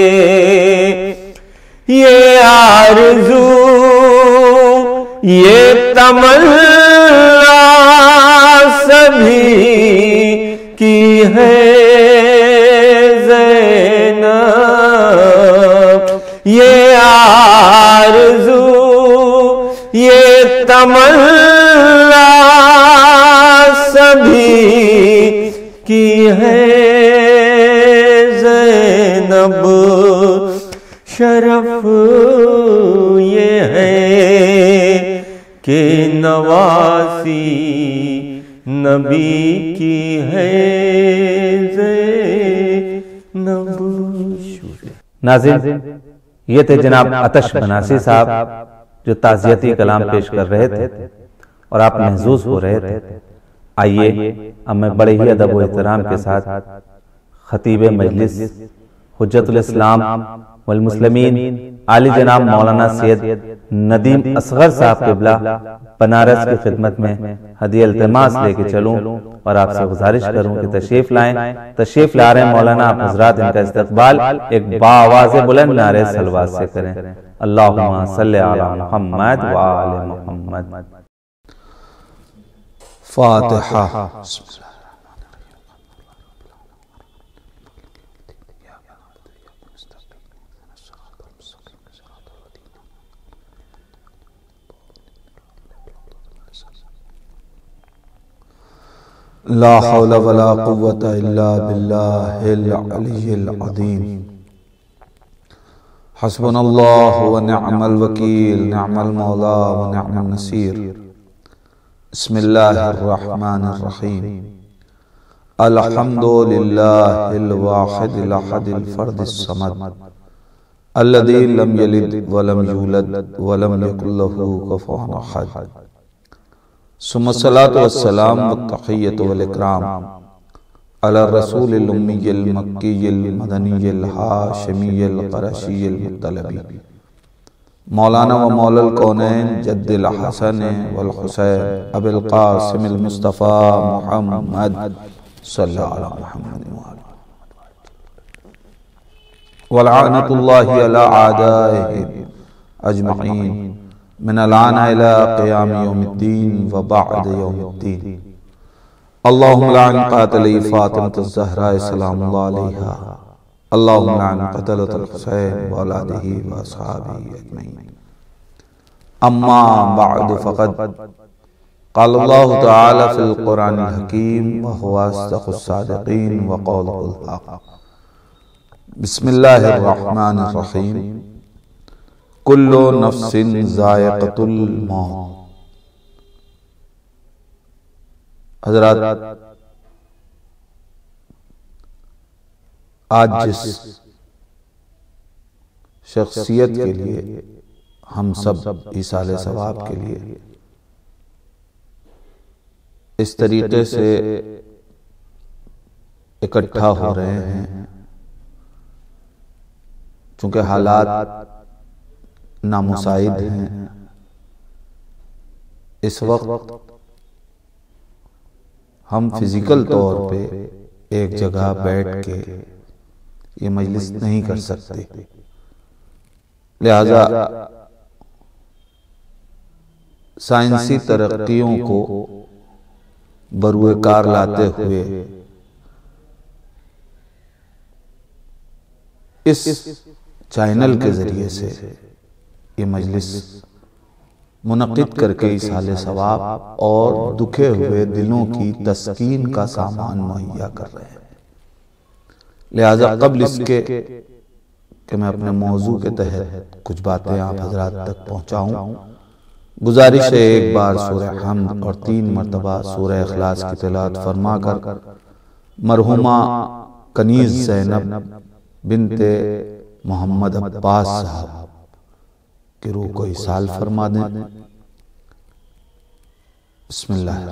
ये आरज़ू ये तमन्ना सभी की है ज़ैनब, ये आरज़ू ये तमन्ना सभी की है ज़ैनब, शरफ ये है कि नवासी नबी की है ज़ैनब। नाज़रीन, ये थे जनाब अतश बनासी साहब जो ताज़ियती कलाम पेश कर रहे थे और आप महजूज हो रहे थे। आइए अब मैं बड़े ही अदब व एहतराम के साथ खतीब मजलिस हुज्जतुल इस्लाम वल मुस्लिमीन आली जनाब मौलाना सैयद नदीम असगर साहब क़िबला बनारस की खिदमत में हदिया इल्तिमास लेके चलूं और आपसे गुजारिश करूं कि तशरीफ लाएं। तशरीफ ला रहे हैं मौलाना, आप हजरात इनका इस्तकबाल एक बाआवाज़े बुलंद नारे सलवात से करें। अल्लाहुम्मा सल्ली अला मुहम्मद व आले मुहम्मद। फातिहा। ला हौला वला कुव्वता इल्ला बिल्लाहिल अलिय्यिल अज़ीम। हस्बुनल्लाहु व निअमल वकील, निअमल मौला व निअमन नसीर। बिस्मिल्लाहिर रहमानिर रहीम। अल्हम्दुलिल्लाहिल वाहिदिल अहदिल फर्दिस समद अल्लज़ी लम यलिद व लम यूलद व लम यकुल लहू कुफुवन अहद। सुम्मस्सलातु वस्सलाम वत्तहिय्यतु वल इकराम अला रसूलिल उम्मिय्यिल मक्किय्यिल मदनिय्यिल हाशिमिय्यिल क़ुरैशिय्यिल मुत्तलबी मौलाना व मौलल कौनैन जद्दिल हसन वल हुसैन अबिल क़ासिमिल मुस्तफ़ा मुहम्मद सल्लल्लाहु अलैहि मुहम्मद व लअनतुल्लाहि अला आदाइहि अजमईन मिनल आना इला क़ियाम यौमिद्दीन व बअद यौमिद्दीन। अल्लाहुम्मा लअन क़ातिली फ़ातिमतुज़ ज़हरा सलामुल्लाहि अलैहा, अल्लाहुम्मा लअन क़तलतल हुसैन व औलादिही व अस्हाबिही अजमईन। अम्मा बअद फ़क़द क़ालल्लाहु तआला फ़िल क़ुरआनिल हकीम व हुवा अस्दक़ुस सादिक़ीन व क़ौलुहुल हक़। बिस्मिल्लाहिर रहमानिर रहीम। कुल्लु नफ्सिन ज़ायक़तुल मौत। हज़रात, आज जिस शख्सियत के लिए हम सब ईसाले सवाब के लिए इस तरीके से इकट्ठा हो रहे हैं, चूंकि हालात नामुसाइद हैं, इस वक्त हम फिजिकल तौर पे एक जगह बैठ के ये मजलिस नहीं कर सकते, लिहाजा साइंसी तरक्कियों को बरूए कार लाते हुए इस चैनल के जरिए से ये मजलिस मुनक़िद करके इसाले सवाब और दुखे हुए दिलों की तस्कीन का सामान मुहैया कर रहे हैं। लिहाजा कब्ल इसके कि मैं अपने मौजू के तहत कुछ बातें आप हजरात तक पहुंचाऊं, गुजारिश है एक बार सूरह हम्द और 3 मरतबा सूरह इखलास की तिलावत फरमा कर मरहुमा कनीज ज़ैनब बिनते मोहम्मद अब्बास साहब की रूह को इसाल फरमा दें। बिस्मिल्लाह।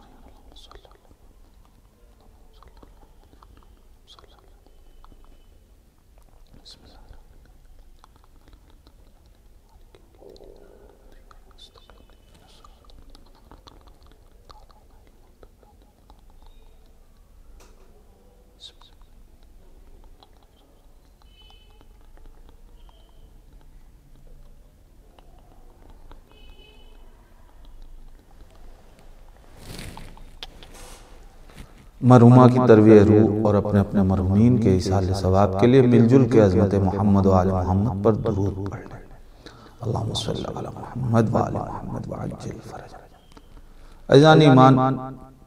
मरहुमा की तरवीह रूह और अपने अपने मरहुमीन के इसाले सवाब के लिए मिलजुल के अज़मत मोहम्मद व आले मोहम्मद पर दुरूद पढ़ लें। अल्लाहुम्मा सल्ली अला मोहम्मद व आले मोहम्मद व अज्जिल फरज। अज़ान ईमान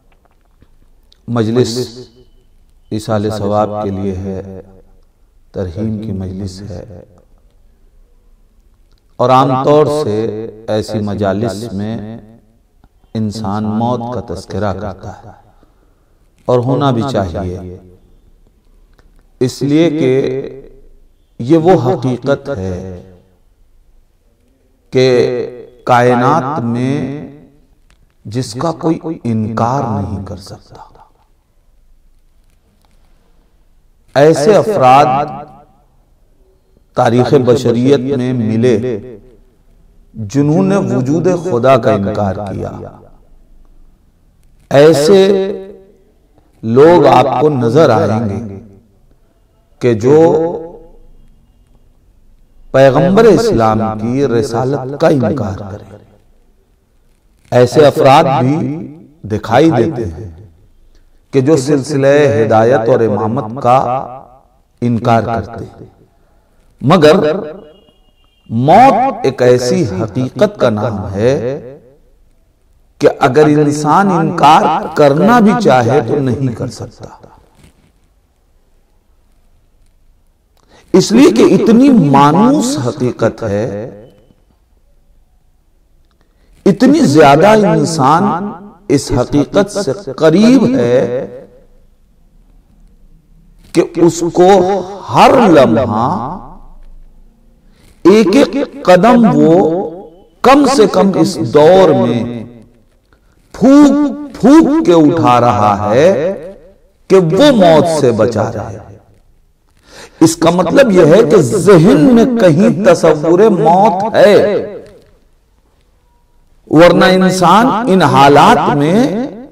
मजलिस इसाले सवाब के लिए है, तरहीम की मजलिस है और आमतौर से ऐसी मजालिस में इंसान मौत का तज़किरा करता है और होना भी चाहिए, इसलिए कि ये वो हकीकत है कि कायनात में जिसका कोई इनकार नहीं कर सकता। ऐसे अफराद तारीख़ बशरियत में मिले जिन्होंने वजूद खुदा का इनकार किया। ऐसे लोग आपको नजर आएंगे कि जो पैगंबर इस्लाम की रिसालत का इनकार करें। ऐसे अफराद भी दिखाई देते हैं कि जो सिलसिले हिदायत और इमामत का इनकार करते हैं। मगर मौत एक ऐसी हकीकत का नाम है कि अगर इंसान इनकार करना भी चाहे तो नहीं कर सकता, इसलिए कि इतनी मानूस हकीकत है, इतनी ज्यादा इंसान इस हकीकत से करीब है कि उसको हर लम्हा एक एक कदम वो कम से कम इस दौर में फूक फूक के उठा रहा है कि वो मौत से बचा रहे। इसका मतलब यह है कि ज़हन में कहीं तसव्वुर मौत है, वरना इंसान इन हालात में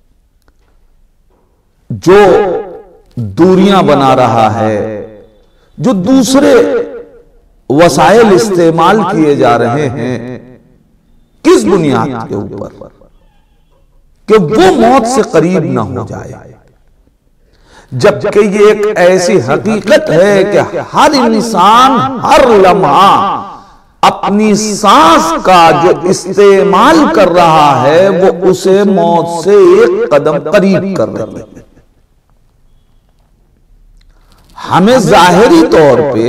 जो दूरियां बना रहा है, जो दूसरे वसाइल इस्तेमाल किए जा रहे हैं, किस बुनियाद के ऊपर कि वो मौत से करीब ना हो जाए। जबकि ये एक ऐसी हकीकत है कि हर इंसान हर लम्हा अपनी सांस का जो इस्तेमाल कर रहा है वो उसे मौत से एक कदम करीब कर रही है। हमें जाहिरी तौर पे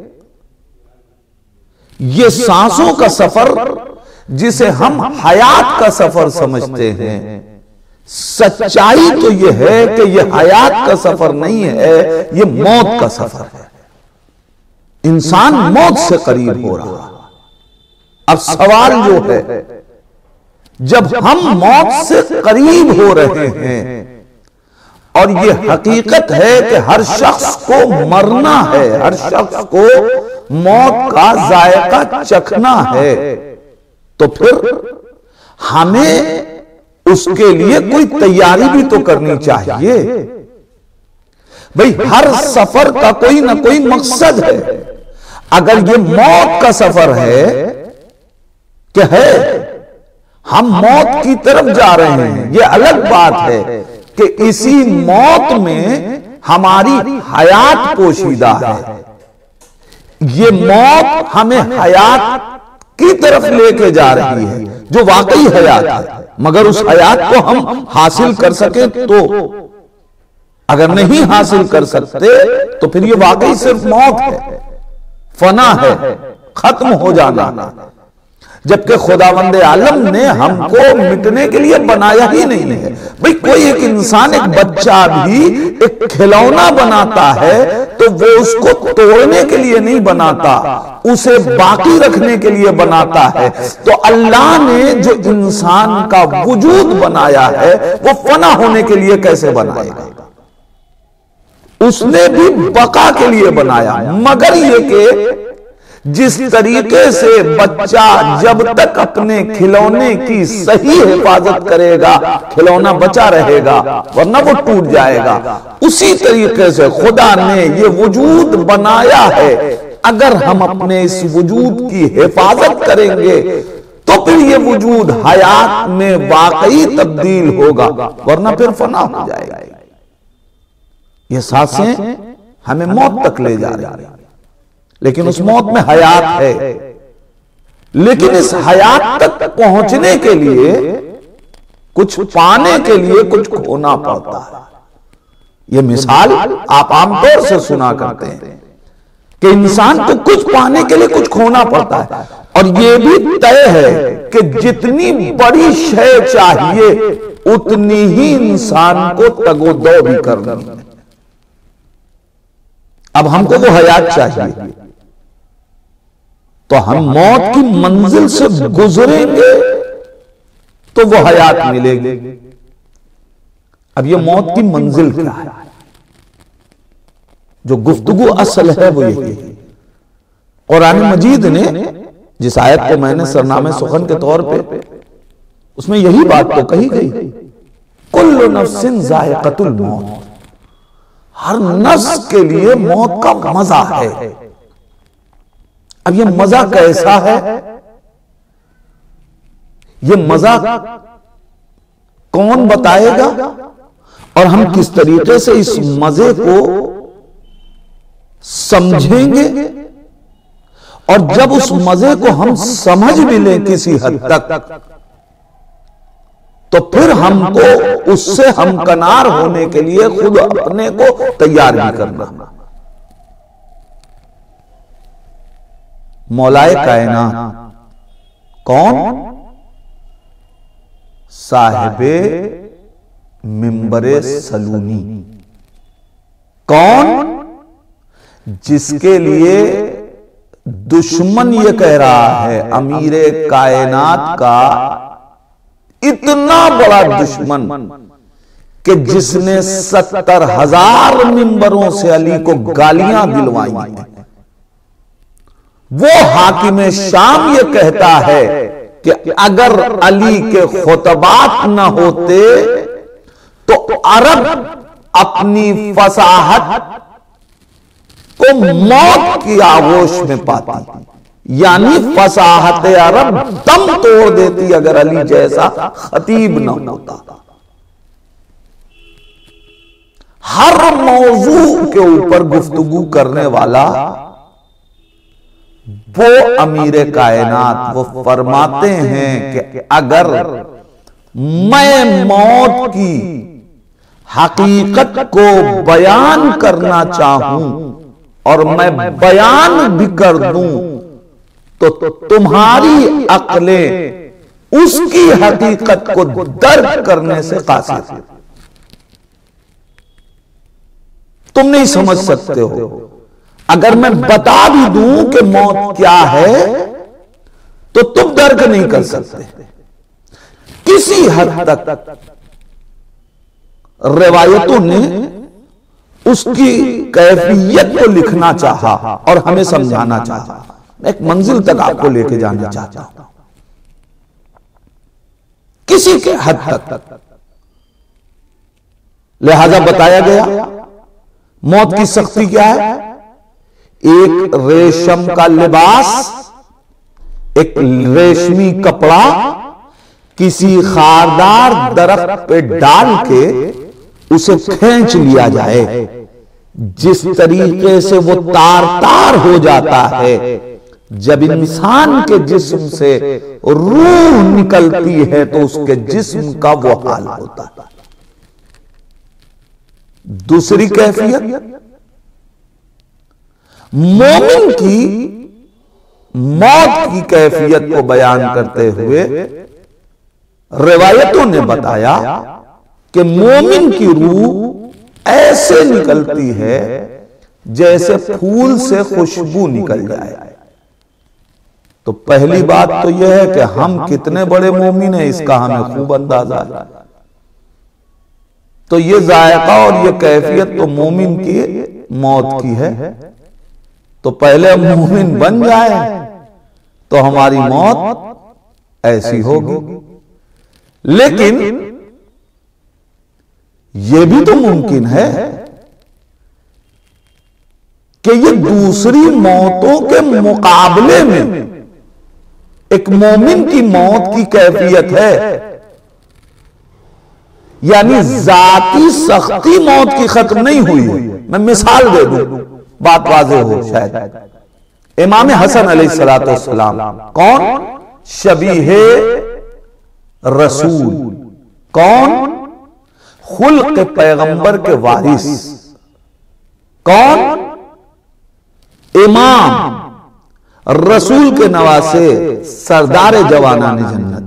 ये सांसों का सफर जिसे हम हयात का सफर समझते हैं, सच्चाई तो यह है कि यह हयात का सफर नहीं है, यह मौत का सफर है। इंसान मौत से करीब हो रहा है। अब सवाल जो है, जब हम मौत से करीब हो रहे हैं और यह हकीकत है कि हर शख्स को मरना है, हर शख्स को मौत का जायका चखना है, तो फिर हमें उसके लिए कोई तैयारी भी तो करनी चाहिए। भाई हर सफर का कोई ना कोई मकसद है। अगर ये मौत का सफर है क्या है, हम मौत की तरफ जा रहे हैं, ये अलग बात है कि इसी मौत में हमारी हयात पोशीदा है। ये मौत हमें हयात की तरफ लेके जा रही है जो वाकई हयात है, मगर उस हयात को हम हासिल कर सके तो, अगर नहीं हासिल कर सकते तो फिर ये वाकई सिर्फ मौत है, फना है, खत्म हो जाना। जबकि खुदावंद आलम ने हमको मिटने के लिए बनाया ही नहीं है। भाई कोई एक इंसान, एक बच्चा भी एक खिलौना बनाता है तो वो उसको तोड़ने के लिए नहीं बनाता, उसे बाकी रखने के लिए बनाता है। तो अल्लाह ने जो इंसान का वजूद बनाया है वो फना होने के लिए कैसे बनाएगा? उसने भी बका के लिए बनाया, मगर ये कि जिस तरीके से बच्चा जब तक अपने खिलौने की सही हिफाजत करेगा खिलौना बचा रहेगा, वरना वो टूट जाएगा। उसी तरीके से खुदा ने ये वजूद बनाया है। अगर हम अपने इस वजूद की हिफाजत करेंगे तो फिर ये वजूद हयात में वाकई तब्दील होगा, वरना फिर फना हो जाएगा। ये सांसें हमें मौत तक ले जा रही है, लेकिन उस मौत में हयात है। लेकिन इस हयात तक पहुंचने के लिए, कुछ पाने के लिए कुछ खोना पड़ता है। यह मिसाल आप आमतौर से सुना करते हैं कि इंसान को कुछ पाने के लिए कुछ खोना पड़ता है, और यह भी तय है कि जितनी बड़ी शय चाहिए उतनी ही इंसान को तगोदो भी करनी है। अब हमको वो हयात चाहिए तो हम मौत की मंजिल से गुजरेंगे तो वो हयात मिलेगी। अब ये मौत की मंजिल क्या है? जो गुफ्तगू असल है वो यही है। कुरान मजीद ने जिस आयत को मैंने सरनामे सुखन के तौर पे, उसमें यही बात तो कही गई, कुल्लु नफ्सिन जायक़तुल मौत, हर नफ्स के लिए मौत का मजा है। अब ये मजा कैसा है? ये मजा कौन बताएगा और हम किस तरीके से इस मजे को समझेंगे? और जब उस मजे को हम समझ भी लें किसी हद तक, तो फिर हमको उससे हमकनार होने के लिए खुद अपने को तैयार भी करना। मौलाए कायनात कौन? साहिबे मिंबरे सलूनी। कौन? जिसके लिए दुश्मन ये कह रहा है, अमीरे कायनात का इतना बड़ा दुश्मन कि जिसने 70,000 मिंबरों से अली को गालियां दिलवाई हैं, वो हाकिम शाम ये कहता है कि अगर अली के खुतबात न होते तो अरब अपनी फसाहत को मौत की आगोश में पाती, यानी फसाहत अरब दम तोड़ देती अगर अली जैसा खतीब न होता। हर मौजू के ऊपर गुफ्तगू करने वाला वो अमीर कायनात, वो फरमाते हैं कि अगर मैं मौत की हकीकत को बयान करना चाहूं और मैं बयान भी कर दूं तो तुम्हारी अक्लें उसकी हकीकत को दर्ज करने से कासिर है। तुम नहीं समझ सकते हो। अगर मैं बता भी दूं कि मौत क्या है तो तुम दर्द नहीं कर सकते। किसी हद तक रिवायतों ने उसकी कैफियत को लिखना चाहा और हमें समझाना चाहा। मैं एक मंजिल तक आपको लेके जाना चाहता हूं। किसी के हद तक लिहाजा बताया गया मौत की सख्ती क्या है। एक रेशम का लिबास, एक रेशमी कपड़ा किसी खारदार दरख्त पे डाल के उसे खींच लिया जाए। जिस तरीके से वो तार तार हो जाता है, जब इंसान के जिस्म से रूह निकलती है तो उसके जिस्म का वो हाल होता है। दूसरी कैफियत, मोमिन की मौत की कैफियत को बयान करते हुए रिवायतों ने बताया कि मोमिन की रूह ऐसे निकलती है जैसे फूल से खुशबू निकल जाए। तो पहली बात तो यह है कि हम कितने बड़े मोमिन हैं इसका हमें खूब अंदाजा है। तो ये जायका और ये कैफियत तो मोमिन की मौत की है। तो पहले हम मोमिन बन जाए तो हमारी मौत ऐसी होगी। लेकिन यह भी तो मुमकिन है कि ये दूसरी मौतों के मुकाबले में एक मोमिन की मौत की कैफियत है, यानी जाती सख्ती मौत की खत्म नहीं हुई। मैं मिसाल दे दूं, बात वाज़ेह हो शायद। इमाम हसन अलैहिस्सलाम कौन? शबीहे रसूल, कौन? खुल्क पैगंबर के वारिस, कौन? इमाम रसूल के नवासे, सरदार जवानाने जन्नत।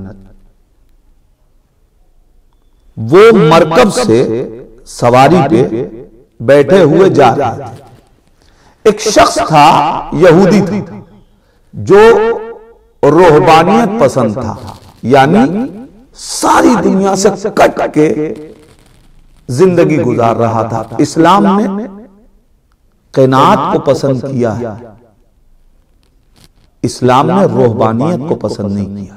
वो मरकब से सवारी पे बैठे हुए जा रहे थे। एक शख्स था, यहूदी था, जो रोहबानियत पसंद था, यानी सारी दुनिया से कट के जिंदगी गुजार रहा था। इस्लाम ने क़नात को पसंद किया है, इस्लाम ने रोहबानियत को पसंद नहीं किया।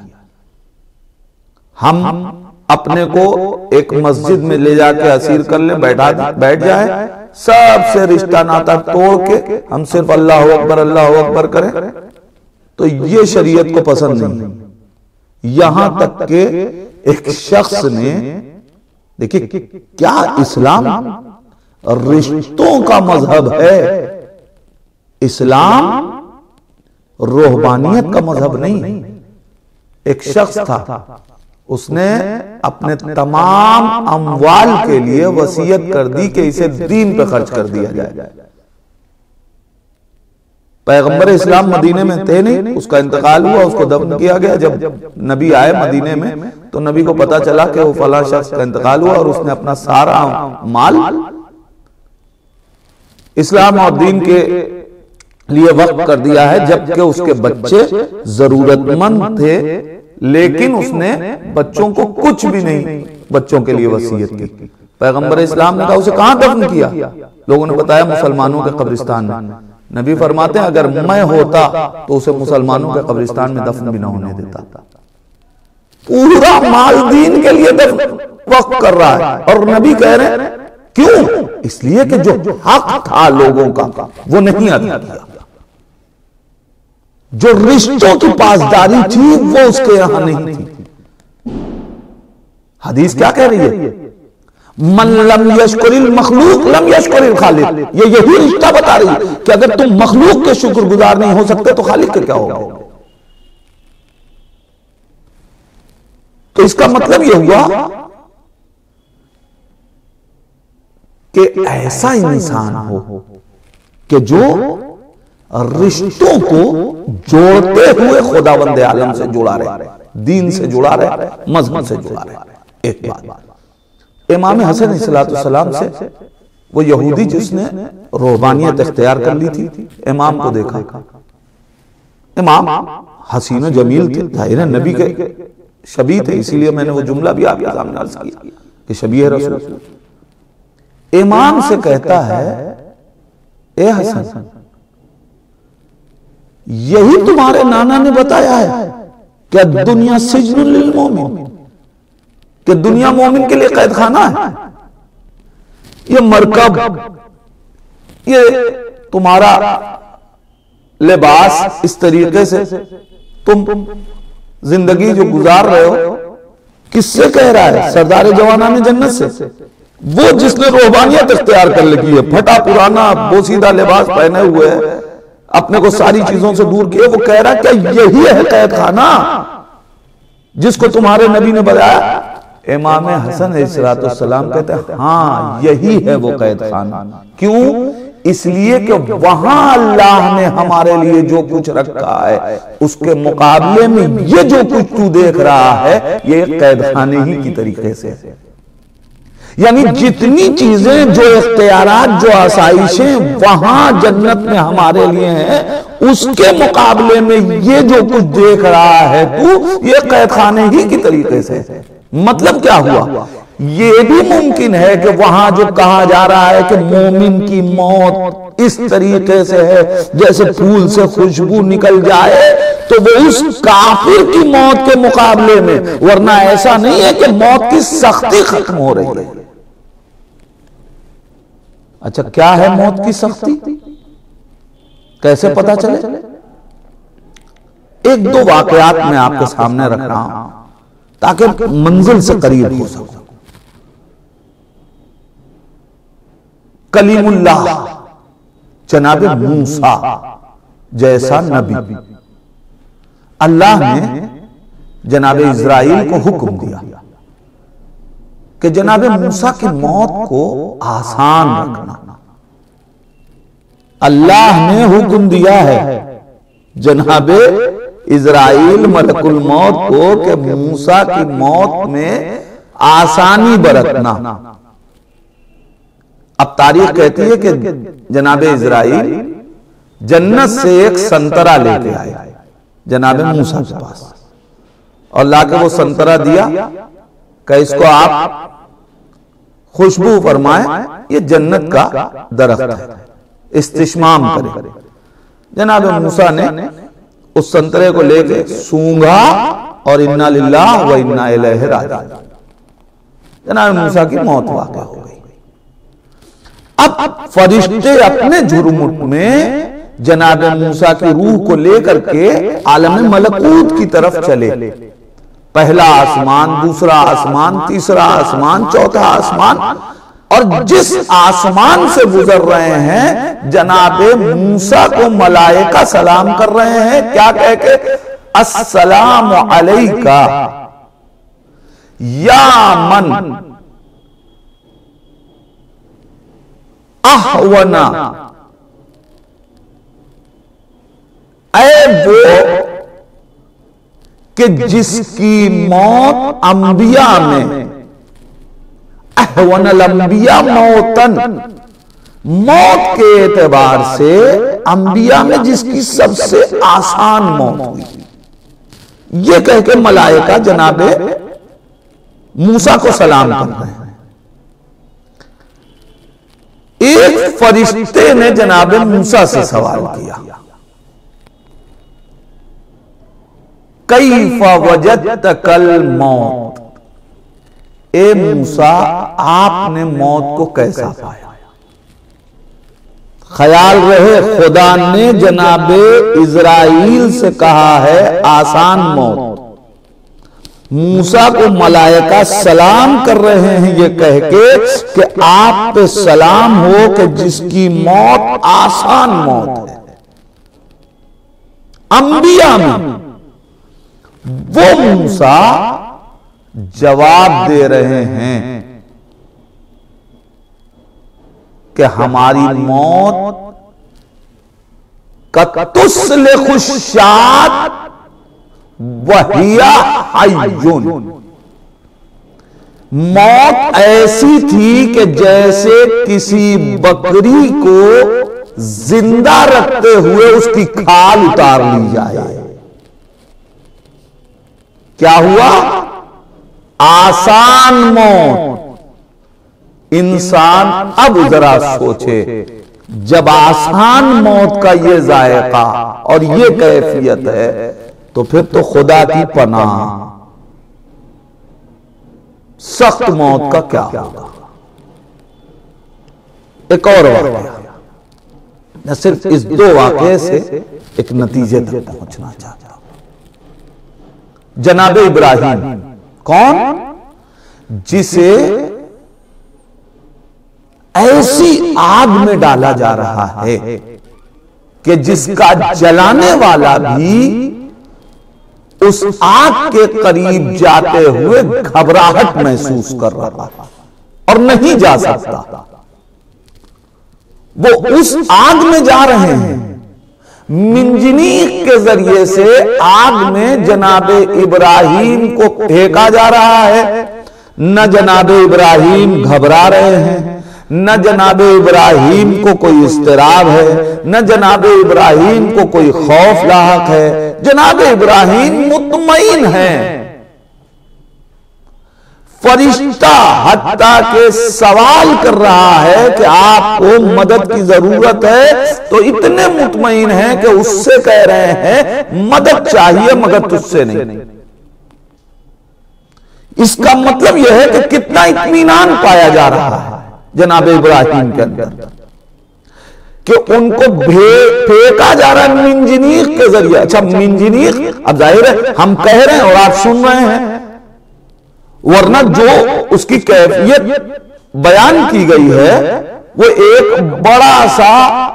हम अपने को एक मस्जिद में ले जाके असीर कर ले, बैठ जाए, सबसे रिश्ता नाता तोड़ के हम सिर्फ अल्लाह अकबर करें, तो ये शरीयत को पसंद नहीं। यहां तक के एक शख्स ने, देखिए क्या इस्लाम रिश्तों का मजहब है, इस्लाम रोहबानियत का मजहब नहीं। एक शख्स था, उसने अपने तमाम अमवाल के लिए वसीयत कर दी कि इसे दीन पे खर्च कर दिया जाए। पैगंबर इस्लाम मदीने में थे नहीं, उसका इंतकाल हुआ, उसको दफन किया गया। जब नबी आए मदीने में तो नबी को पता चला कि वो फला शख्स का इंतकाल हुआ और उसने अपना सारा माल इस्लाम और दीन के लिए वक्फ कर दिया है, जबकि उसके बच्चे जरूरतमंद थे, लेकिन उसने बच्चों को कुछ भी नहीं बच्चों के लिए वसीयत की। पैगंबर इस्लाम ने कहा उसे कहां दफन किया? लोगों ने बताया मुसलमानों के कब्रिस्तान में। नबी फरमाते हैं अगर मैं होता तो उसे मुसलमानों के कब्रिस्तान में दफन भी ना होने देता। पूरा माल दीन के लिए वक्फ कर रहा है, और नबी कह रहे हैं क्यों? इसलिए कि जो हक था लोगों का वो नहीं अदा किया, जो रिश्तों की पासदारी थी वो उसके यहां नहीं थी। हदीस क्या कह रही है? मन लम यशकुरिल मखलूक लम यशकुरिल खालिक। ये यही रिश्ता बता रही है कि अगर तुम मखलूक के शुक्रगुजार नहीं हो सकते तो खालिक के क्या होगा? तो इसका मतलब यह हुआ कि ऐसा इंसान हो कि जो रिश्तों को जोड़ते हुए खुदावंद आलम से जुड़ा रहे, दीन से जुड़ा रहे, मजहब से जुड़ा रहे। एक बात, इमाम हसन अलैहिस्सलाम से वो यहूदी जिसने रोहबानियत इख्तियार कर ली थी, इमाम को देखा। इमाम हसीन जमील थे, जाहिर नबी के शबी थे, इसीलिए मैंने वो जुमला भी आपके सामने अर्ज किया कि शबी है रसूल। इमाम से कहता है ए हसन, यही तुम्हारे नाना ने बताया है क्या दुनिया सिजनुल लिल मोमिन, कि दुनिया मोमिन के लिए कैद खाना है? ये मरकब, ये तुम्हारा लिबास इस तरीके से तुम जिंदगी जो गुजार रहे हो, किससे कह रहा है? सरदार जवानाने जन्नत से, वो जिसने रूहानियत इख्तियार कर रखी है, फटा पुराना बोसीदा लिबास पहने हुए है, अपने को सारी चीजों से दूर किए, वो कह रहा है क्या यही है कैद खाना जिसको तुम्हारे नबी ने बताया? इमाम हसन अलैहिस्सलाम कहते हैं हाँ यही है वो कैद खाना। क्यों? इसलिए कि वहां अल्लाह ने हमारे लिए जो कुछ रखा है उसके मुकाबले में ये जो कुछ तू देख रहा है ये कैद खाने ही की तरीके से है। यानी जितनी चीजें, जो इख्तियारात, जो आसाइशें वहां जन्नत में हमारे लिए हैं, उसके मुकाबले में ये जो कुछ देख रहा है तू, ये कैद खाने ही की तरीके से है। मतलब क्या हुआ? ये भी मुमकिन है कि वहां जो कहा जा रहा है कि मोमिन की मौत इस तरीके से है जैसे फूल से खुशबू निकल जाए, तो वो उस काफिर की मौत के मुकाबले में, वरना ऐसा नहीं है कि मौत की सख्ती खत्म हो रही है। अच्छा, क्या है मौत की सख्ती? कैसे पता चले? एक दो वाकयात मैं आपके सामने रख रहा हूं ताकि मंजिल से करीब हो सको। कलीमुल्लाह जनाब मूसा जैसा नबी, अल्लाह ने जनाब इज़राइल को हुक्म दिया कि जनाब मूसा की मौत को आसान रखना। अल्लाह ने हुक्म दिया है जनाब इज़राइल मलकुल मौत को कि मूसा की मौत में आसानी बरतना। अब तारीख कहती है कि जनाब इज़राइल जन्नत से एक संतरा लेके आए जनाब मूसा के पास, और लाके वो संतरा दिया कि इसको आप खुशबू फरमाएं, ये जन्नत का दरख्त है, इस्तिश्माम करें। जनाब मूसा ने उस संतरे को लेके सूंघा और इन्ना लिल्लाह व इन्ना इलैहि राजिऊन, जनाब मूसा की मौत वाक़या हो गई। अब फरिश्ते अपने झुरमुट में जनाब मूसा की रूह को लेकर के आलम मलकूत की तरफ चले। पहला आसमान, दूसरा आसमान, तीसरा आसमान, चौथा आसमान, और जिस आसमान से गुजर रहे हैं जनाब मूसा को मलाइका सलाम कर रहे हैं, क्या कह के? अस्सलामु अलैका या मन अहवना, ऐ वो कि जिसकी मौत अंबिया में, अहवनल अंबिया मौतन, मौत के एतबार से अंबिया में जिसकी सबसे आसान मौत हुई, ये कह के मलाइका जनाबे मूसा को सलाम कर रहे हैं। एक फरिश्ते ने जनाबे मूसा से सवाल किया, कैफ़ा वजदतकल मौत, ए मूसा आपने मौत को कैसा पाया? ख्याल रहे खुदा ने जनाबे इज़राइल से कहा है आसान मौत, मूसा को मलाइका सलाम कर रहे हैं ये कह के कि आप पे सलाम हो कि जिसकी मौत आसान मौत है। अंबिया में वो मूसा जवाब दे रहे हैं कि हमारी मौत कतुस्ल खुशात वहिया हय्युन, मौत ऐसी थी कि जैसे किसी बकरी को जिंदा रखते हुए उसकी खाल उतार ली जाए। क्या हुआ? आसान मौत। इंसान अब जरा सोचे, जब आसान मौत का ये जायका और ये कैफियत है तो फिर तो खुदा की पनाह सख्त मौत का क्या होगा? एक और वाक़या, मैं सिर्फ इस दो वाक़े से एक नतीजे तक पहुंचना चाहता हूं। जनाब इब्राहिम कौन? जिसे ऐसी आग में डाला जा रहा है कि जिसका जलाने वाला भी उस आग के करीब जाते हुए घबराहट महसूस कर रहा और नहीं जा सकता। वो उस आग में जा रहे हैं, मिंजनीक के जरिए से आग में जनाबे इब्राहिम को फेंका जा रहा है। न जनाबे इब्राहिम घबरा रहे हैं, न जनाबे इब्राहिम को कोई इस्तराब है, न जनाबे इब्राहिम को कोई खौफ लाहक है। जनाबे इब्राहिम मुतमईन है। फरिश्ता हत्ता के सवाल कर रहा है कि आपको मदद की जरूरत है, तो इतने मुतमईन हैं कि उससे कह रहे हैं मदद चाहिए मगर तुझसे नहीं। इसका मतलब यह है कि कितना इत्मीनान पाया जा रहा है जनाब इब्राहिम के अंदर कि उनको फेंका जा रहा है मिंजनीक के जरिए। अच्छा, मिंजनीक अब जाहिर है हम कह रहे हैं और आप सुन रहे हैं, वरना जो उसकी कैफियत बयान की गई है वो एक बड़ा सा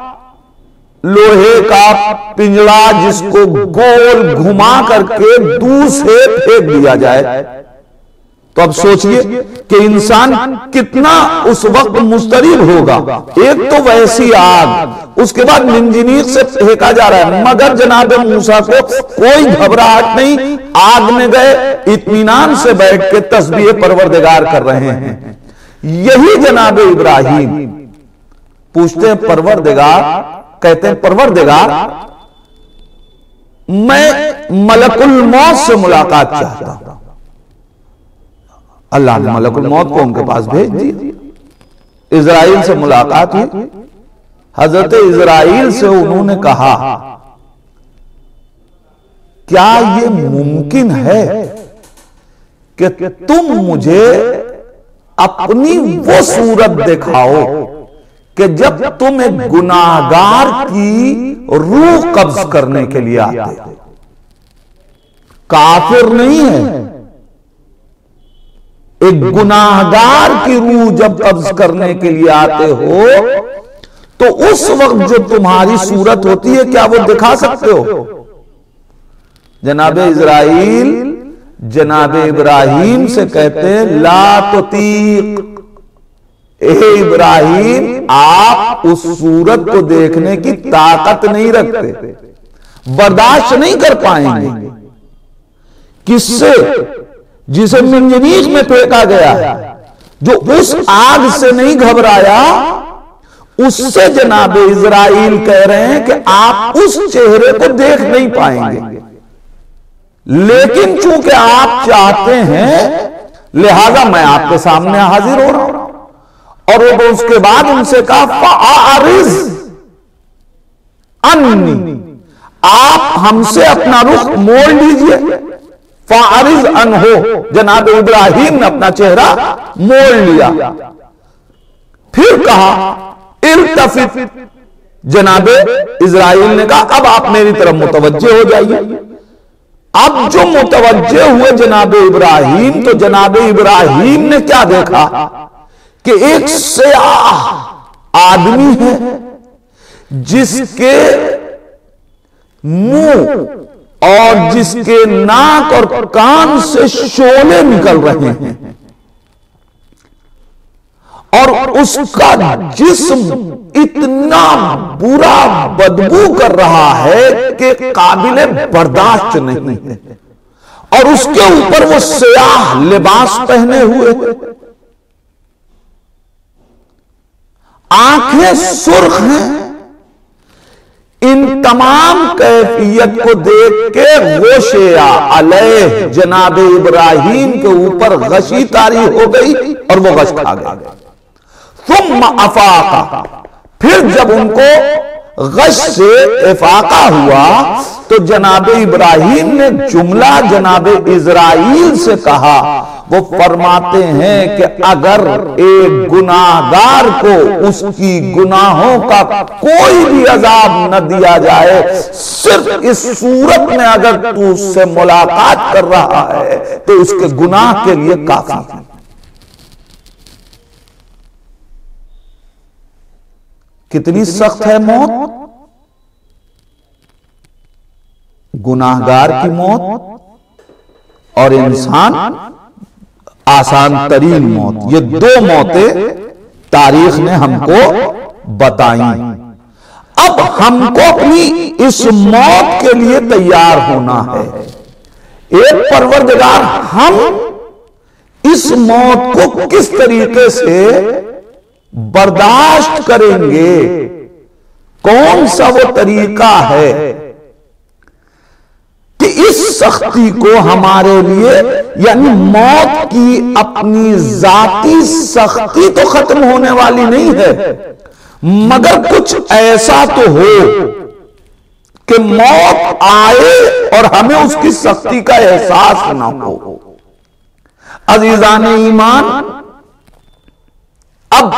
लोहे का पिंजरा जिसको गोल घुमा करके दूर से फेंक दिया जाए। तो अब सोचिए कि इंसान कितना उस वक्त मुस्तरिब होगा। एक तो वैसी आग, उसके बाद मिंजनीक से फेंका जा रहा है, मगर जनाब मूसा को कोई घबराहट नहीं। आग में गए, इत्मीनान से बैठ के तस्बीह परवरदिगार कर रहे हैं। यही जनाब इब्राहिम पूछते हैं परवरदिगार, कहते हैं परवरदिगार मैं मलकुल मौत से मुलाकात चाहता हूं। अल्लाह ने मलकुल मौत को उनके पास भेज दिया। इजराइल से मुलाकात हुई। हजरत इजराइल से उन्होंने कहा क्या यह मुमकिन है कि तुम मुझे अपनी वो सूरत दिखाओ कि जब तुम एक गुनाहगार की रूह कब्ज करने के लिए आते हो। काफिर नहीं है, एक गुनाहगार की रूह जब कब्ज करने के लिए आते हो तो उस वक्त जो तुम्हारी सूरत होती है क्या वो दिखा सकते हो? जनाबे इजराइल जनाबे इब्राहिम से कहते हैं ला तुतीक, ए इब्राहिम आप उस सूरत को देखने की ताकत नहीं रखते, बर्दाश्त नहीं कर पाएंगे। किससे? जिसे मिंजनीक में फेंका गया है, जो उस आग से नहीं घबराया, उससे जनाबे इजराइल कह रहे हैं कि आप उस चेहरे को देख नहीं पाएंगे। लेकिन चूंकि आप चाहते हैं लिहाजा मैं आपके सामने हाजिर हो रहा हूं। और वो उसके बाद उनसे कहा फ़ारिज़ अन्नी, आप हमसे अपना रुख मोड़ लीजिए। फ़ारिज़ अन हो, जनाब इब्राहिम ने अपना चेहरा मोड़ लिया। फिर कहा इल्तफित, जनाब इजराइल ने कहा अब आप मेरी तरफ मुतवज्जे हो जाइए। अब जो मुतवज्जे हुए जनाब इब्राहिम, तो जनाब इब्राहिम ने क्या देखा कि एक सयाह आदमी है जिसके मुंह और जिसके नाक और कान से शोले निकल रहे हैं और उसका जिस्म इतना बुरा बदबू कर रहा है कि काबिले बर्दाश्त नहीं है। और उसके ऊपर वो सयाह लिबास पहने हुए, आंखें सुर्ख हैं। इन तमाम कैफियत को देख के गोशिया अलैह जनाब इब्राहिम के ऊपर गशी तारी हो गई और वो गश खा गया। तुम अफाका, फिर जब उनको गश से इफाका हुआ तो जनाब इब्राहिम ने जुमला जनाब इजराइल से कहा, वो फरमाते हैं कि अगर एक गुनाहगार को उसकी गुनाहों का कोई भी अजाब न दिया जाए, सिर्फ इस सूरत में अगर तू उससे मुलाकात कर रहा है तो उसके गुनाह के लिए काफी है। कितनी सख्त है मौत, गुनाहगार की मौत और इंसान आसान तरीन मौत। ये दो मौतें तारीख ने हमको बताई। अब हमको अपनी इस मौत के लिए तैयार होना है। एक परवरदिगार हम इस मौत को किस तरीके से बर्दाश्त करेंगे, कौन सा वो तरीका है कि इस सख्ती को हमारे लिए, यानी मौत की अपनी जाती सख्ती तो खत्म होने वाली नहीं है, मगर कुछ ऐसा तो हो कि मौत आए और हमें उसकी सख्ती का एहसास ना हो। अजीजान ईमान, अब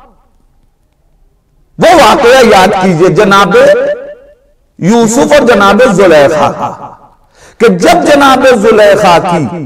वो वाकया याद कीजिए जनाबे यूसुफ और जनाबे जुलेखा का, कि जब जनाबे जुलेखा की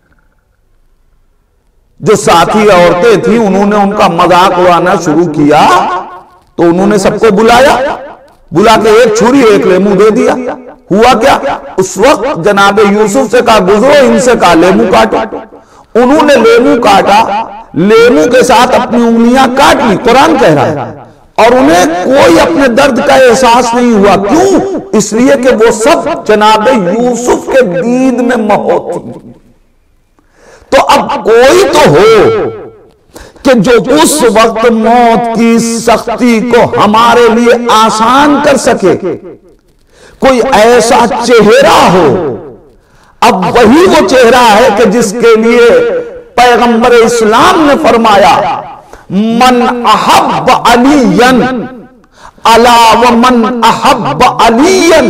जो साथी औरतें थी उन्होंने उनका मजाक उड़ाना शुरू किया, तो उन्होंने सबको बुलाया, बुला के एक छुरी एक लेमू दे दिया। हुआ क्या, उस वक्त जनाबे यूसुफ से कहा गुजरो इनसे कहा लेमू काटो। उन्होंने लेमू काटा, लेमू के साथ अपनी उंगलियां काट ली, कुरान कह रहा है, और उन्हें कोई अपने दर्द का एहसास नहीं हुआ। क्यों? इसलिए कि वो सब जनाबे यूसुफ के दीद में मौत थी। तो अब कोई तो हो कि जो उस वक्त मौत की सख्ती को हमारे लिए आसान कर सके, कोई ऐसा चेहरा हो। अब वही वो चेहरा है कि जिसके लिए पैगंबर इस्लाम ने फरमाया मन अहब्ब अलीयन अला व मन अहब्ब अलीयन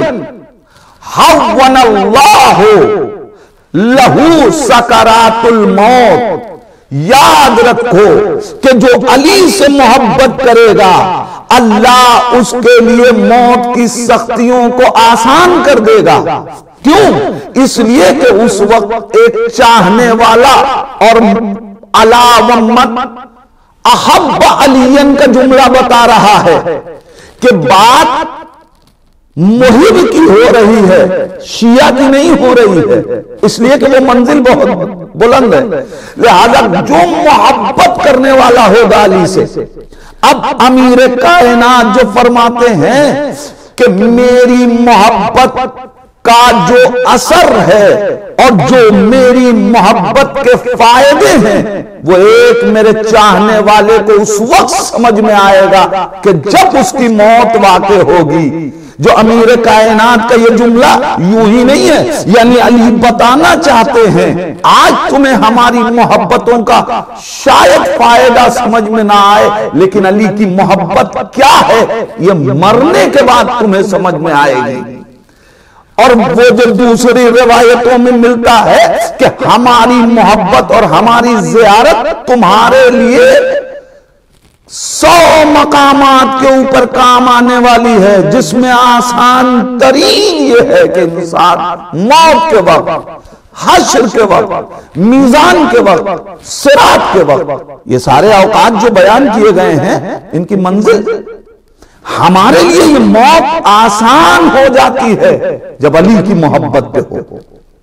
हव्वनल्लाहु लहू सकरातुल मौत। याद रखो कि जो अली से मोहब्बत करेगा, अल्लाह उसके लिए मौत की सख्तियों को आसान कर देगा। क्यों? इसलिए कि उस वक्त एक चाहने वाला और अला व मन अहब्ब अलीयन का जुमला बता रहा है कि बात मुहिब की हो रही है, शिया की नहीं हो रही है, इसलिए कि वो मंजिल बहुत बुलंद है। लिहाजा जो मोहब्बत करने वाला होगा अली से, अब अमीर कायनात जो फरमाते हैं कि मेरी मोहब्बत का जो असर है और जो मेरी मोहब्बत के फायदे हैं, वो एक मेरे चाहने वाले को उस वक्त समझ में आएगा कि जब उसकी मौत वाक़ई होगी। जो अमीर कायनात का ये जुमला यूं ही नहीं है, यानी अली बताना चाहते हैं आज तुम्हें हमारी मोहब्बतों का शायद फायदा समझ में ना आए, लेकिन अली की मोहब्बत क्या है ये मरने के बाद तुम्हें समझ में आएगी। और वो जो दूसरी रिवायतों में मिलता है कि हमारी मोहब्बत और हमारी ज़ियारत तुम्हारे लिए 100 मकामात के ऊपर काम आने वाली है, जिसमें आसान तरीन ये है कि इंसान मौत के वक्त, हश्र के वक्त, मीजान के वक्त, सिरात के वक्त, ये सारे औकात जो बयान किए गए हैं इनकी मंजिल हमारे लिए ये मौत आसान हो जाती है जब अली की मोहब्बत पे हो,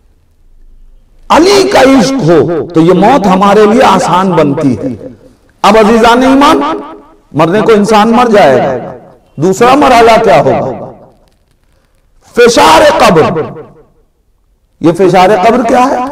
अली का इश्क हो, तो ये मौत हमारे लिए आसान बनती है। अब अजीजान ईमान, मरने को इंसान मर जाएगा, दूसरा मरहला क्या होगा? फिशार कब्र। ये फिशार कब्र क्या है?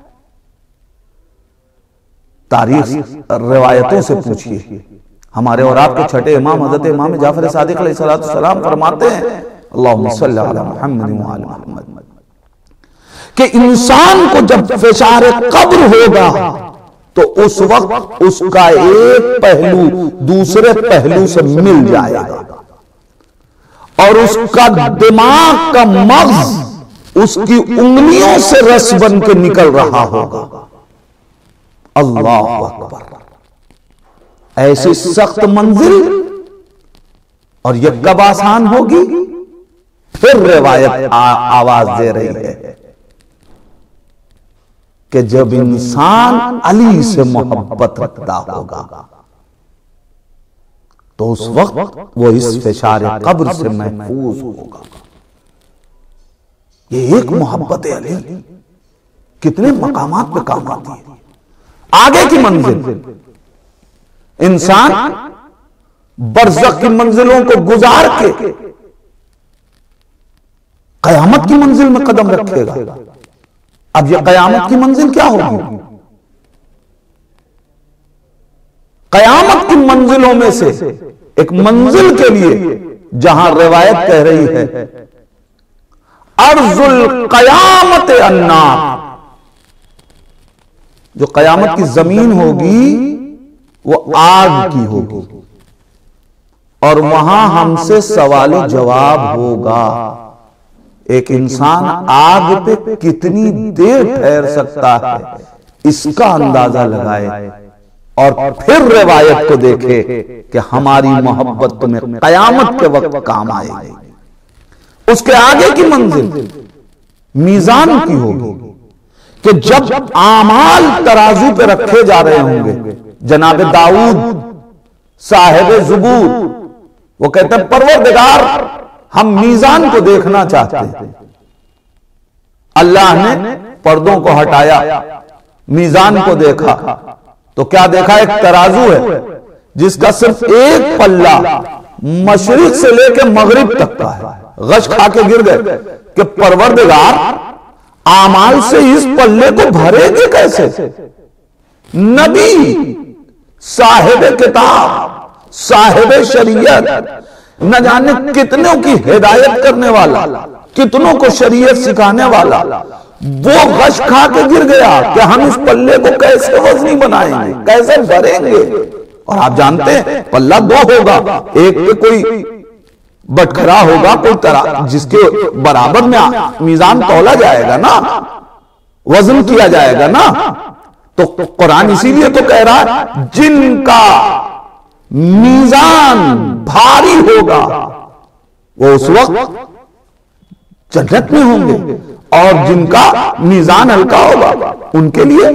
तारीख रिवायतों से पूछिए। हमारे और आपके छठे इमाम हज़रत इमाम जाफर सादिक अलैहिस्सलाम फरमाते हैं अल्लाहुम्मा सल्ली अला मुहम्मद व आलि मुहम्मद, कि इंसान को जब फिशार कब्र होगा तो उस वक्त उसका एक पहलू दूसरे पहलू से मिल जाएगा और उसका दिमाग का मग़ज़ उसकी उंगलियों से रस बन के निकल रहा होगा। अल्लाह अकबर। ऐसी सख्त मंजिल, और ये कब आसान होगी? फिर रिवायत आवाज दे रही है कि जब इंसान अली से मोहब्बत रखता होगा तो उस वक्त वो इस फिशार कब्र से महफूज होगा। ये एक मोहब्बत अली कितने मकामात पे काम आती है। आगे की मंजिल, इंसान बरज़ख की मंजिलों को गुजार के कयामत की मंजिल में कदम रखेगा। अब यह कयामत की मंजिल क्या होगी? कयामत की मंजिलों में से एक मंजिल के लिए जहां रिवायत कह रही है अर्जुल कयामत अन्नार, जो कयामत की जमीन होगी वो आग की होगी, और वहां हमसे सवाल जवाब होगा। एक इंसान आग पे कितनी देर ठहर सकता है इसका अंदाजा लगाए, और फिर रिवायत को देखे कि हमारी मोहब्बत तुम्हें कयामत के वक्त काम आएगी। उसके आगे की मंजिल मीजान की होगी कि जब आमाल तराजू पे रखे जा रहे होंगे। जनाब दाऊद साहिब ज़ुबूर वो कहते हैं, परवरदिगार हम मीजान को देखना चाहते हैं। अल्लाह ने पर्दों को हटाया, मीजान को देखा तो क्या देखा? एक तराजू है जिसका सिर्फ एक पल्ला मशरिक से लेकर मगरिब तक का है। गश खा के गिर गए कि परवरदिगार आमाल से इस पल्ले को भरेंगे कैसे? नबी साहिब किताब, साहिब शरीयत, न जाने कितनों की हिदायत करने वाला, कितनों को शरीयत सिखाने वाला, वो गश खा के गिर गया कि हम इस पल्ले को कैसे वजनी बनाएंगे, कैसे भरेंगे। और आप जानते हैं पल्ला दो होगा, एक पे कोई बटखरा होगा, कोई तरह जिसके बराबर में मीजान तौला जाएगा ना, वजन किया जाएगा ना। तो कुरान इसीलिए तो कह रहा है जिनका मीजान भारी होगा वो उस वक्त जन्नत में होंगे, और जिनका मीजान हल्का होगा उनके लिए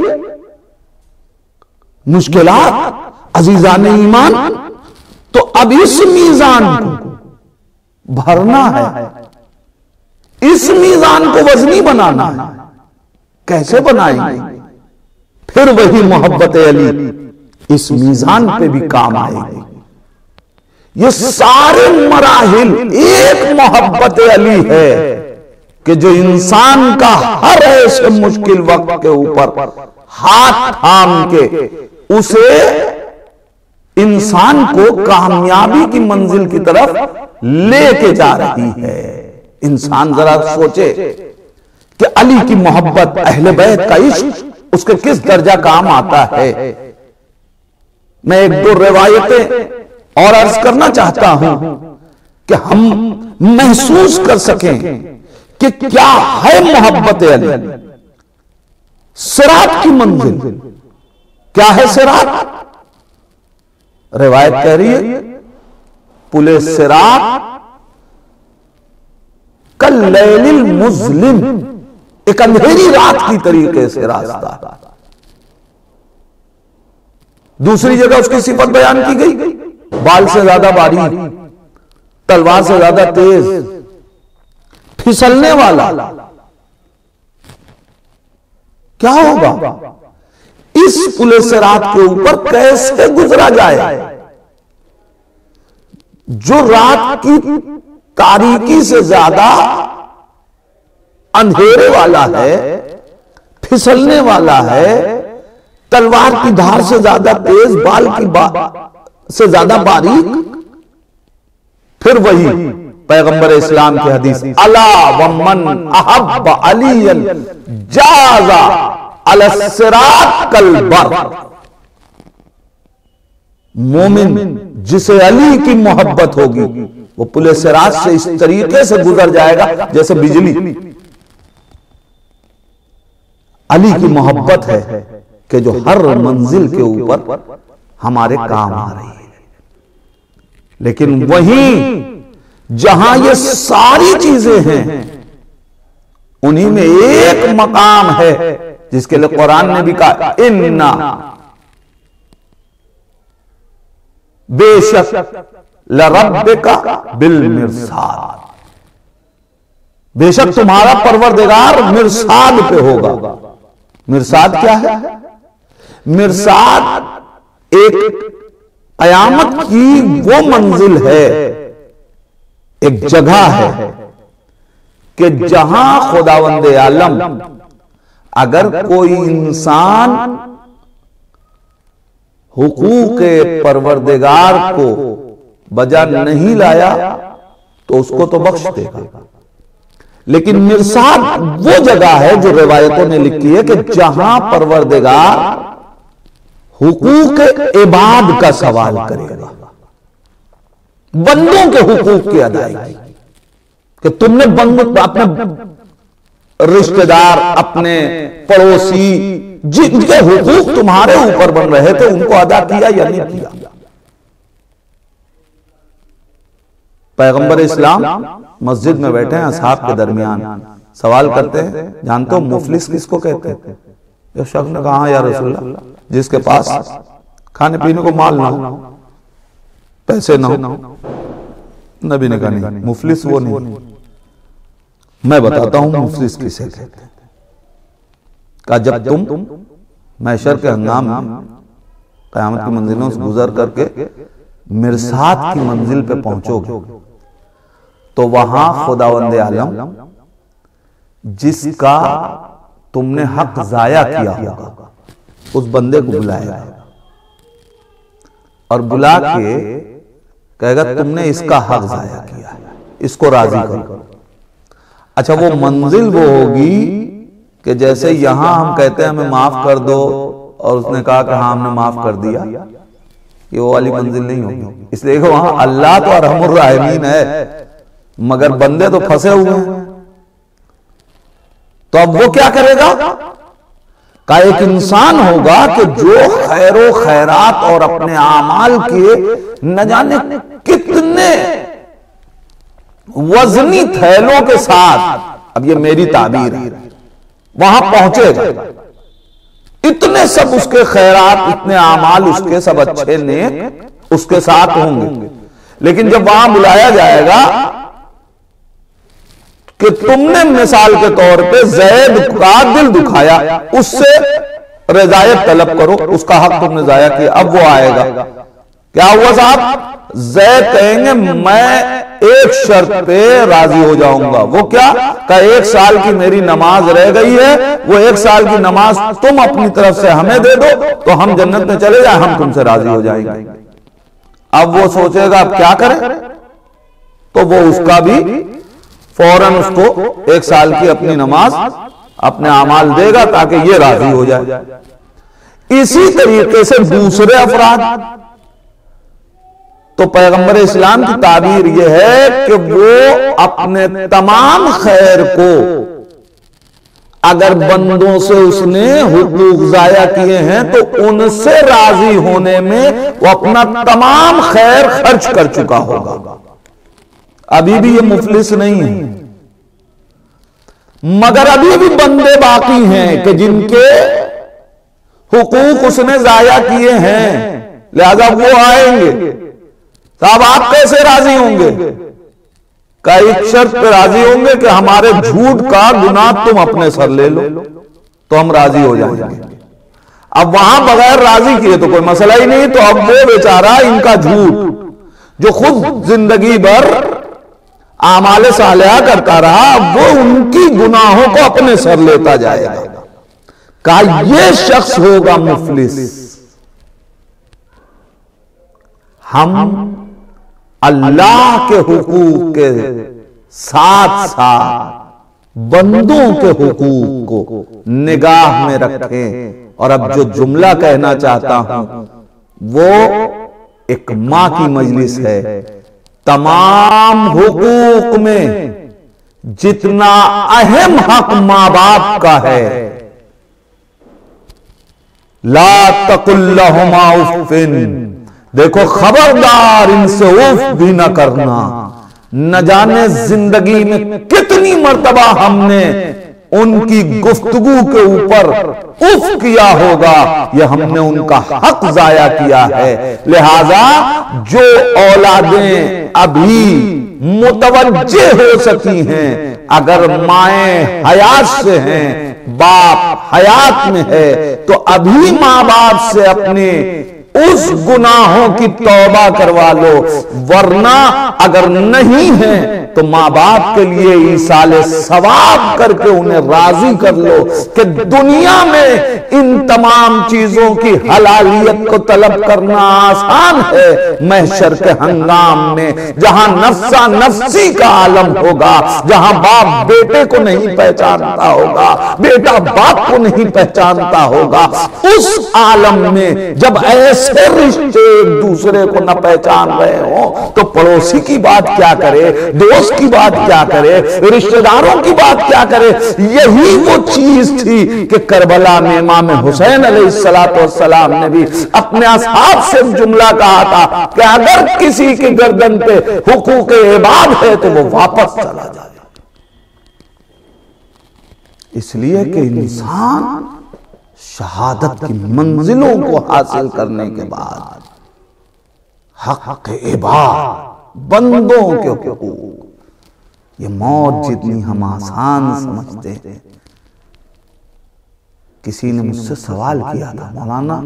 मुश्किलात। अजीजान ईमान, तो अब इस मीजान को भरना है, इस मीजान को वजनी बनाना है। कैसे बनाएंगे? फिर वही मोहब्बत अली इस मीजान पे भी काम आएगी। ये सारे मराहिल एक मोहब्बत अली है कि जो इंसान का हर ऐसे मुश्किल वक्त के ऊपर हाथ थाम के उसे इंसान को कामयाबी की मंजिल की तरफ लेके जा रही है। इंसान जरा सोचे कि अली की मोहब्बत, अहले बैत का इश्क उसके किस दर्जा काम आता है। मैं एक दो रिवायतें और अर्ज करना चाहता हूं कि हम महसूस कर सकें कि क्या है मोहब्बत अली। सिरात की मंजिल क्या है? सिरात, रिवायत कह रही है पुले सिरात कल लैलिल मुज़लिम, एक अंधेरी रात की तरीके से रास्ता। दूसरी जगह उसकी सिफत बयान की गई, बाल से ज्यादा बारीक, तलवार से ज्यादा तेज, फिसलने वाला। क्या होगा? इस पुले सिरात के ऊपर कैसे गुजरा जाए? जो रात की तारीकी से ज्यादा अंधेरे वाला है, फिसलने वाला है, तलवार की धार से ज्यादा तेज, बाल की से ज्यादा बारीक। फिर वही पैगंबर इस्लाम की हदीस, अला वमन अहब्ब अलियन जाजा अलस्सिरात कल बर। मोमिन जिसे अली की मोहब्बत होगी वो पुले सिरात से इस तरीके से गुजर जाएगा जैसे बिजली। अली की मोहब्बत है कि जो हर मंजिल के ऊपर हमारे काम आ रही है। लेकिन वहीं जहां ये सारी चीजें हैं, उन्हीं में एक मकाम है जिसके लिए कुरान ने भी कहा, इन्ना बेशक लरब्बिका बिल मिरसाद, बेशक तुम्हारा परवरदिगार मिरसाद पे होगा। मिरसाद क्या है? मिरसाद एक कयामत की वो मंजिल है, एक जगह है कि जहां खुदावंदे आलम अगर कोई इंसान हुकूक परवरदिगार को बजा नहीं लाया तो उसको तो बख्श देगा। लेकिन मिरसाद वो जगह है जो रिवायतों ने लिखी है कि जहां परवरदिगार हुकूक इबाद का सवाल करेगा, बंदों के हुकूक की अदायगी, कि तुमने बंदों, अपने रिश्तेदार, अपने पड़ोसी, जिनके हुकूक तुम्हारे ऊपर बन रहे थे, उनको अदा किया या नहीं किया। पैगंबर इस्लाम मस्जिद में बैठे हैं, असहाब के दरमियान सवाल करते हैं, जानते हो मुफलिस किसको कहते हैं? एक शख्स ने कहा, या रसूलल्लाह, जिसके पास खाने पीने को माल ना हो, पैसे ना हो। नबी ने कहा, नहीं, मुफलिस वो नहीं, मैं बताता हूं मुफलिस किसे कहते हैं। कहा, जब तुम महशर के हंगाम में क़यामत की मंजिलों से गुजर करके मिरसाद की मंजिल पे पहुंचोगे तो वहां खुदावंदे आलम जिसका तुमने हक जाया किया होगा उस बंदे को बुलाएगा और बुला के कहेगा, तुमने इसका हक जाया किया है, इसको राजी करो। अच्छा, वो मंजिल वो होगी कि जैसे यहां हम कहते हैं हमें माफ कर दो और उसने कहा कि हाँ हमने माफ कर दिया, ये वो वाली मंजिल नहीं होगी। इसलिए वहां अल्लाह तो अरहमुर राहिमीन है, मगर बंदे तो फंसे हुए हैं। तो अब वो क्या करेगा? का एक इंसान होगा कि जो खैरो खैरात और अपने आमाल के न जाने कितने वजनी थैलों के साथ, अब ये मेरी ताबीर है, वहां पहुंचेगा। इतने सब उसके खैरात, इतने आमाल उसके सब अच्छे नेक उसके साथ होंगे। लेकिन जब वहां बुलाया जाएगा कि तुमने मिसाल के तौर पे जैद का दिल दुखाया, उससे रजायत तलब करो, उसका हक तुमने जाया किया। अब वो आएगा, क्या हुआ साहब? जैद कहेंगे, मैं एक शर्त पे राजी हो जाऊंगा। वो क्या? का 1 साल की मेरी नमाज रह गई है, वो 1 साल की नमाज तुम अपनी तरफ से हमें दे दो तो हम जन्नत में चले जाए, हम तुमसे राजी हो जाएंगे। अब वो सोचेगा अब क्या करें, तो वो उसका भी फौरन उसको 1 साल की अपनी नमाज, अपने अमाल देगा ताकि ये राजी हो जाए। इसी तरीके से दूसरे अफराद, तो पैगंबर इस्लाम की ताबीर यह है कि वो अपने तमाम खैर को अगर बंदों से उसने हुकूक जाया किए हैं तो उनसे राजी होने में वो अपना तमाम खैर खर्च कर चुका होगा। अभी भी ये मुफलिस नहीं है, मगर अभी भी बंदे बाकी हैं कि जिनके हुकूक उसने जाया किए हैं, लिहाजा वो आएंगे। साहब आप कैसे राजी होंगे? का एक शर्त पे राजी होंगे कि हमारे झूठ का गुनाह तुम अपने सर ले लो तो हम राजी हो जाएंगे। अब वहां बगैर राजी किए तो कोई मसला ही नहीं। तो अब वो बेचारा इनका झूठ जो खुद जिंदगी भर आमाले सालिहा करता रहा, वो उनकी गुनाहों को अपने सर लेता जाएगा। कहा ये शख्स होगा मुफलिस। हम अल्लाह के हुकूक के साथ साथ बंदों के हुकूक को निगाह में रखें। और अब जो जुमला कहना चाहता हूं वो एक मां की मजलिस है। तमाम हुकूक में जितना अहम हक मां बाप का है, ला तकुल्लहुमा उफ़्फ़िन, देखो खबरदार इनसे उफ भी न करना। न जाने जिंदगी में कितनी मर्तबा हमने उनकी गुफ्तगू के ऊपर उफ किया होगा, यह हमने उनका हक जाया किया है। लिहाजा जो औलादें अभी मुतवज्जे हो सकी हैं, अगर माएं हयात से हैं, बाप हयात में है, तो अभी मां बाप से अपने उस गुनाहों की तौबा करवा लो, वरना अगर नहीं है तो मां बाप के लिए ईसाले सवाब करके उन्हें राजी कर लो कि दुनिया में इन तमाम चीजों की हलालियत को तलब करना आसान है, महशर के हंगाम में जहां नफ्सा नफ्सी का आलम होगा, जहां बाप बेटे को नहीं पहचानता होगा, बेटा बाप को नहीं पहचानता होगा, उस आलम में जब ऐसे रिश्ते एक दूसरे को न पहचान रहे हो तो पड़ोसी की बात क्या करे, दोस्त की बात क्या करे, रिश्तेदारों की बात क्या करे। यही वो चीज थी कि करबला में इमाम हुसैन अलैहिस्सलाम ने भी अपने असहाब से जुमला कहा था कि अगर किसी की गर्दन पे हुकूक इबाद है तो वो वापस चला जाए। इसलिए कि इंसान शहादत की मंजिलों को हासिल करने के बाद हक इबाद, बंदों के हुकूक, ये मौत जितनी हम आसान समझते हैं। किसी ने मुझसे सवाल किया था, मौलाना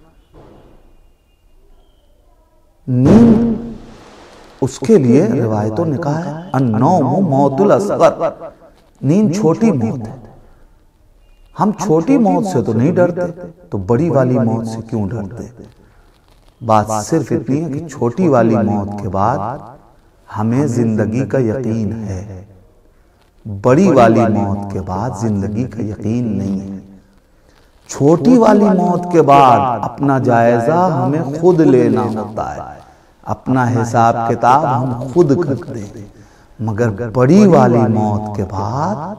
नींद उसके लिए रिवायतों ने कहा है अन्नौम मौतुल असगर, नींद छोटी मौत है। हम छोटी मौत से तो नहीं डरते, तो बड़ी वाली मौत से क्यों डरते? बात सिर्फ इतनी है कि छोटी वाली मौत के बाद हमें जिंदगी का यकीन है, बड़ी वाली मौत के बाद जिंदगी का यकीन नहीं है। छोटी वाली मौत के बाद अपना जायजा हमें खुद लेना होता है, अपना हिसाब किताब हम खुद करते हैं, मगर बड़ी वाली मौत के बाद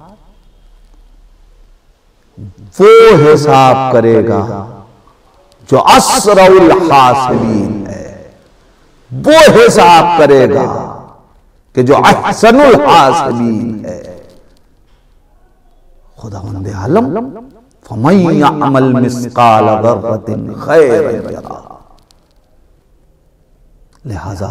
वो हिसाब करेगा जो असरउल हासिलीन है, वो हिसाब करेगा कि जो अहसनुल हासिलीन है। खुदावंद आलम फमन यअमल मिस्काल ज़र्रतिन खैरन यरा। लिहाजा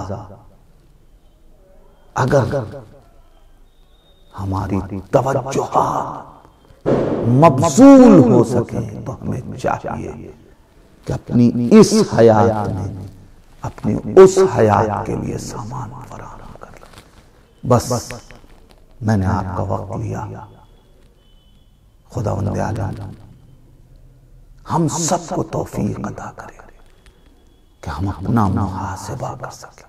अगर हमारी तवज्जुहात मबसूल हो सके तो हमें चाहिए कि अपनी इस हयात में अपनी उस हयात के लिए सामान फराहम कर लें। बस मैंने आपका वक्त लिया। खुदावंद आलम हम सबको तौफीक अता करे कि हम अपना मुहासिबा कर सकें।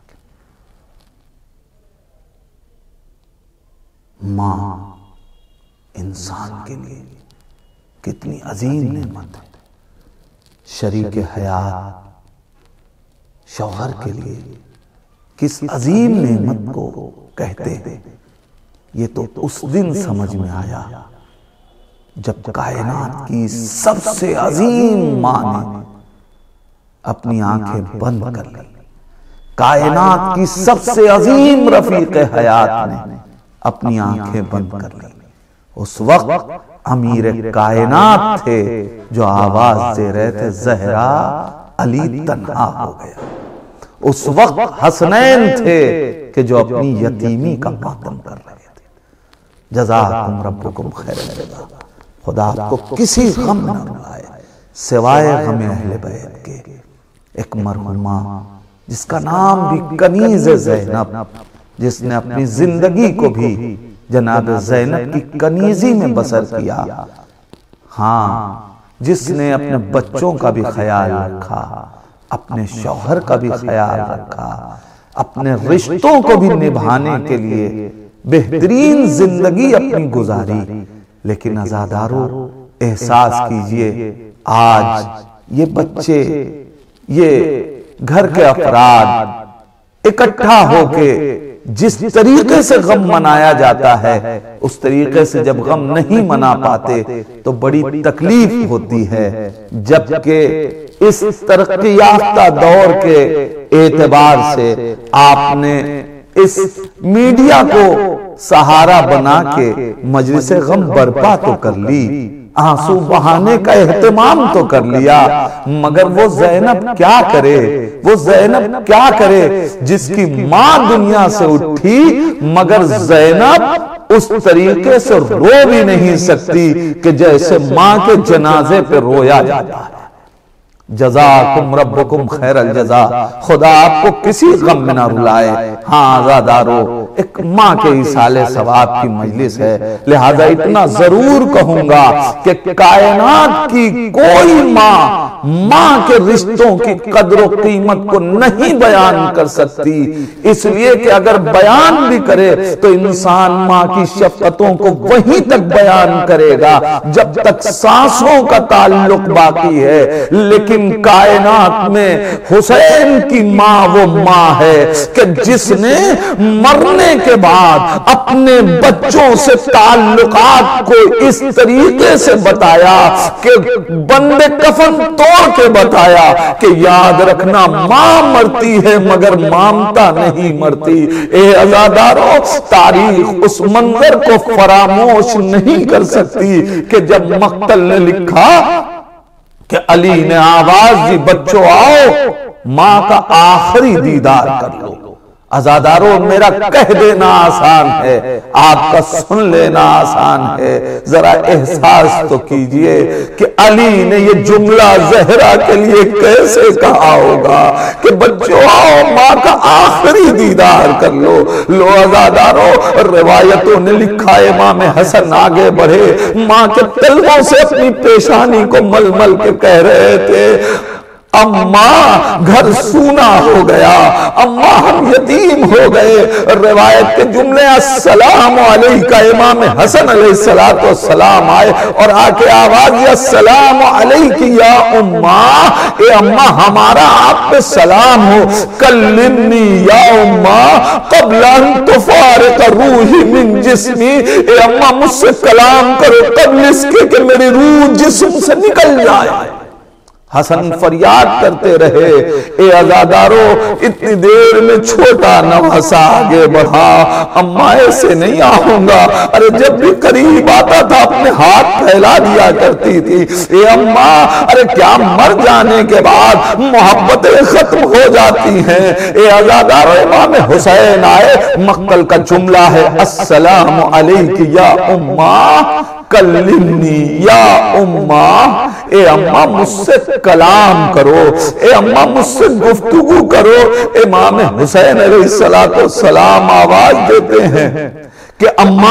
मां इंसान के लिए कितनी अजीम नेमत है, शरीक हयात शौहर के लिए किस अजीम नेमत को कहते हैं, ये तो उस दिन समझ में आया जब कायनात की सबसे अजीम मां ने अपनी आंखें बंद कर ली, कायनात की सबसे अजीम रफीक हयात ने अपनी आंखें बंद कर ली। उस वक्त अमीर कायनात थे जो आवाज दे रहे थे ज़हरा अली तन्हा हो गया। उस वक्त हसनैन थे कि जो अपनी यतीमी का मातम कर रहे थे। जज़ाकुम रब्बुकुम खैरन जज़ा। खुदा आपको किसी गम न रुलाए सिवाय गम अहले बैत के। एक मरहुमा जिसका नाम भी कनीज़ ज़ैनब, जिसने अपनी जिंदगी को भी जनाब ज़ैनब की कनीजी में बसर किया, हाँ, जिसने अपने बच्चों का भी ख्याल रखा, अपने शौहर का भी ख्याल रखा, अपने रिश्तों को भी निभाने के लिए बेहतरीन जिंदगी अपनी गुजारी। लेकिन अज़ादारों एहसास कीजिए, आज ये बच्चे, ये घर के अफराद इकट्ठा होके जिस तरीके से गम मनाया जाता है उस तरीके से जब गम नहीं मना पाते तो बड़ी तकलीफ होती है। जबकि इस तरक्की याफ्ता दौर के एतबार से आपने इस मीडिया को सहारा बना के मजलिस गम बर्पा तो कर ली, आंसू बहाने का एहतमाम तो कर लिया, मगर वो ज़ैनब क्या करे, वो ज़ैनब क्या करे जिसकी मां दुनिया से उठी मगर ज़ैनब उस तरीके से रो भी नहीं सकती कि जैसे मां के जनाजे पे रोया जाता है। जज़ाकुम रब्बुकुम खैरल जज़ा, खुदा आपको किसी गम में ना रुलाए। हाँ आज़ादारो, एक माँ के इसाले सवाब की मजलिस है, लिहाजा इतना जरूर कहूंगा कि कायनात की कोई माँ के रिश्तों की कद्र और कीमत को नहीं बयान कर सकती, इसलिए कि अगर बयान भी करे तो इंसान माँ की शफ़क़तों को वहीं तक बयान करेगा जब तक सांसों का ताल्लुक बाकी है। लेकिन कायनात में हुसैन की मां वो मां है कि जिसने मरने के बाद अपने बच्चों से ताल्लुकात को इस तरीके से बताया कि बंदे कफन तोड़ के बताया कि याद रखना मां मरती है मगर ममता नहीं मरती। ए अज़ादारों, तारीख उस मंजर को फरामोश नहीं कर सकती कि जब मक्तल ने लिखा कि अली ने आवाज दी, बच्चों आओ मां का आखिरी दीदार कर लो। अज़ादारों, मेरा कह देना आसान है, आपका सुन लेना आसान है। जरा एहसास तो कीजिए कि अली ने ये जुमला ज़हरा के लिए कैसे कहा होगा कि बच्चों आओ मां का आखिरी दीदार कर लो। लो अज़ादारों, रिवायतों ने लिखा है इमाम हसन आगे बढ़े, मां के तलवों से अपनी पेशानी को मलमल के कह रहे थे, अम्मा घर सूना हो गया, अम्मा हम यतीम हो गए। रिवायत के जुमले अस्सलाम अलैका, इमाम हसन अलैहिस्सलातु वस्सलाम आए और आके आवाज दिया अस्सलाम अलैकी या उम्मा, ए अम्मा हमारा आप पे सलाम हो। कल्लिमनी या उम्मा क़ब्ल अन तुफ़ारिक़ रूही मिन जिस्मी, ए अम्मा मुझसे कलाम करो कब्ल इसके कि मेरी रूह जिस्म से निकल जाए। हसन फरियाद करते रहे। ए अज़ादारों, इतनी देर में छोटा नवासा आगे बढ़ा, अम्मा ऐसे नहीं आऊंगा। अरे जब भी करीब आता था अपने हाथ फैला दिया करती थी। ए अम्मा, अरे क्या मर जाने के बाद मोहब्बतें खत्म हो जाती हैं। ए अज़ादारों, इमाम हुसैन आए, मक्तल का जुमला है अस्सलाम अलैकी या उम्मा कल्लिमनी या उम्मा, ए अम्मा मुझसे कलाम करो, ए अम्मा मुझसे गुफ्तगू करो। इमाम हुसैन अलैहिस्सलातु वस्सलाम आवाज देते हैं कि अम्मा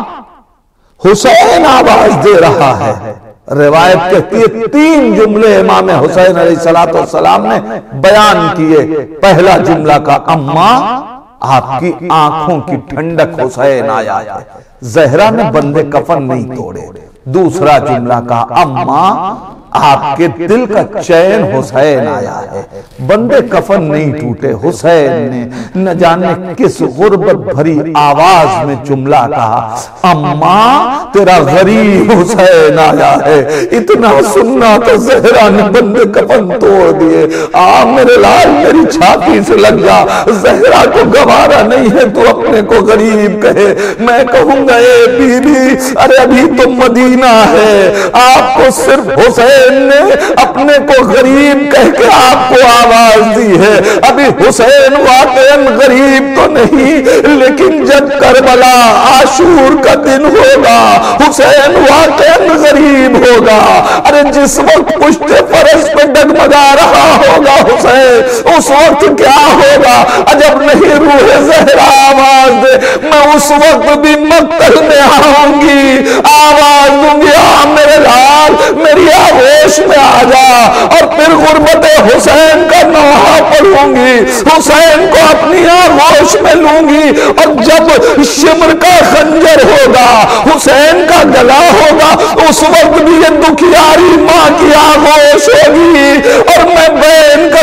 हुसैन आवाज दे रहा है। रिवायत कहती है 3 जुमले इमाम हुसैन अलैहिस्सलातु वस्सलाम ने बयान किए। पहला जुमला का अम्मा आपकी आंखों की ठंडक हुसैन आया है, ज़हरा ने बंदे कफन नहीं तोड़े। दूसरा जुमला का अम्मा आपके दिल का चैन हुसैन आया है, बंदे कफन नहीं टूटे। हुसैन ने न जाने किस गुर्बत भरी आवाज में जुमला कहा, अम्मा तेरा गरीब हुसैन आया है। इतना सुनना तो ज़हरा ने बंदे कफन तोड़ दिए। आ मेरे लाल मेरी छाती से लग जा, ज़हरा को गवारा नहीं है तू अपने को गरीब कहे। मैं कहूंगा ए बीबी, अरे अभी तो मदीना है, आपको सिर्फ हुसैन ने अपने को गरीब कह के आपको आवाज दी है। अभी हुसैन वाकई गरीब तो नहीं, लेकिन जब करबला आशूर का दिन होगा हुसैन वाकई गरीब होगा। अरे जिस वक्त पुश्ते फरस पे डगमगा रहा होगा हुसैन, उस वक्त क्या होगा अजब नहीं रूह ज़हरा आवाज दे, मैं उस वक्त भी मक्तल में आऊंगी, आवाज दूंगी आ मेरे लाल मेरी आगोश में आ जा, और फिर गुर्बत हुसैन का नौहा पढ़ूंगी, हुसैन को अपनी आगोश में लूंगी। और जब शिमर का खंजर होगा हुसैन का गला होगा, उस वक्त भी ये दुखियारी मां की आगोश होगी और मैं बैन कर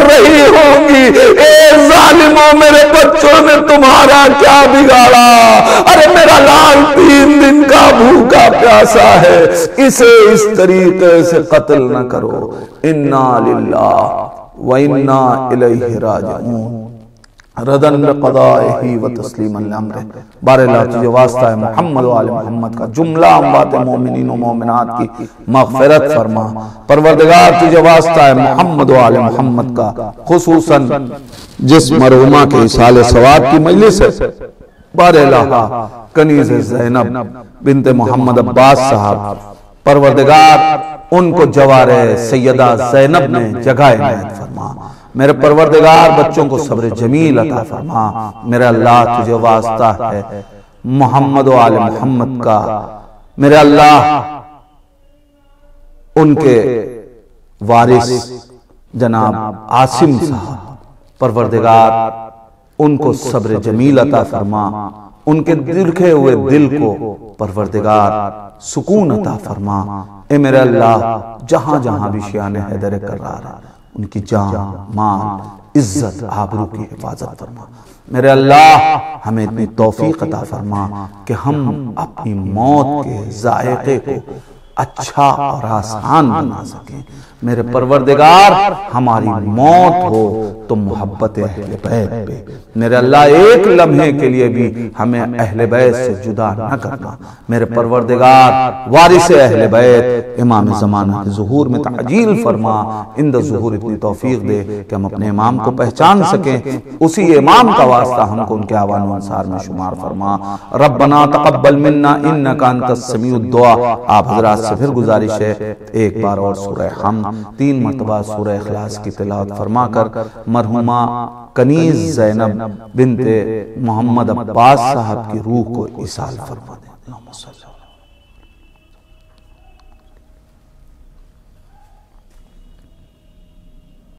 रही होंगी, ए जालिमों, मेरे बच्चों ने तुम्हारा क्या बिगाड़ा? अरे मेरा लाल 3 दिन का भूखा प्यासा है, इसे इस तरीके से कत्ल न करो। इन्ना लिल्लाह व इन्ना इलैहि राजिऊन। रदन बिक़दाइही व तस्लीमन लिअम्रिह। बारह तुझे वास्ता है मोहम्मद व आले मोहम्मद का, जुमला अम्वात मोमिनीन व मोमिनात की मग़फ़िरत फरमा। परवरदिगार तुझे वास्ता है मोहम्मद व आले मोहम्मद का, खुसूसन जिस मरहुमा के इसाले सवाब की मजलिस है, बारह कनीज़ ज़ैनब बिन्ते मोहम्मद अब्बास साहब, परवरदिगार उनको जवारे सैयदा ज़ैनब ने जगह इनायत फरमा। मेरे परवरदिगार बच्चों को सब्र जमील अता फरमा। मेरे अल्लाह तुझे वास्ता है मोहम्मद व आले मोहम्मद का, मेरे अल्लाह उनके वारिस जनाब आसिम साहब, परवरदिगार उनको सब्र जमील अता फरमा। उनके दुखे हुए दिल को परवरदिगार सुकून अता फरमा। ए मेरे अल्लाह, जहां जहां भी शियाने हैदर करार है, उनकी जान, माल, इज्जत, आबरू की हिफाजत फरमा। मेरे अल्लाह, हमें इतनी तौफीक अता फरमा कि हम अपनी मौत के जायके को अच्छा और आसान बना सकें। मेरे परवरदिगार, हमारी मौत हो तो मोहब्बत अहले बैत पे। मेरे अल्लाह, एक लम्हे के लिए भी हमें अहले बैत से जुदा न करना। मेरे परवरदिगार, वारिस अहले बैत इमाम ज़माना के ज़ुहूर में ताजील फरमा। इंद ज़ुहूर इतनी तौफीक दे कि हम अपने इमाम को पहचान सकें। उसी इमाम का वास्ता हमको उनके आवान अनुसार में शुमार फरमा। रब्बना तक़ब्बल मिन्ना इन्नका अंतस समीउद दुआ। आप हज़रात से फिर गुजारिश है, एक बार और सूरह हम 3 मरतबा सूरह इखलास की तिलावत फरमा कर मरहुमा कनीज़ ज़ैनब बिन्ते मोहम्मद अब्बास साहब की रूह को इसाल फरमा दें।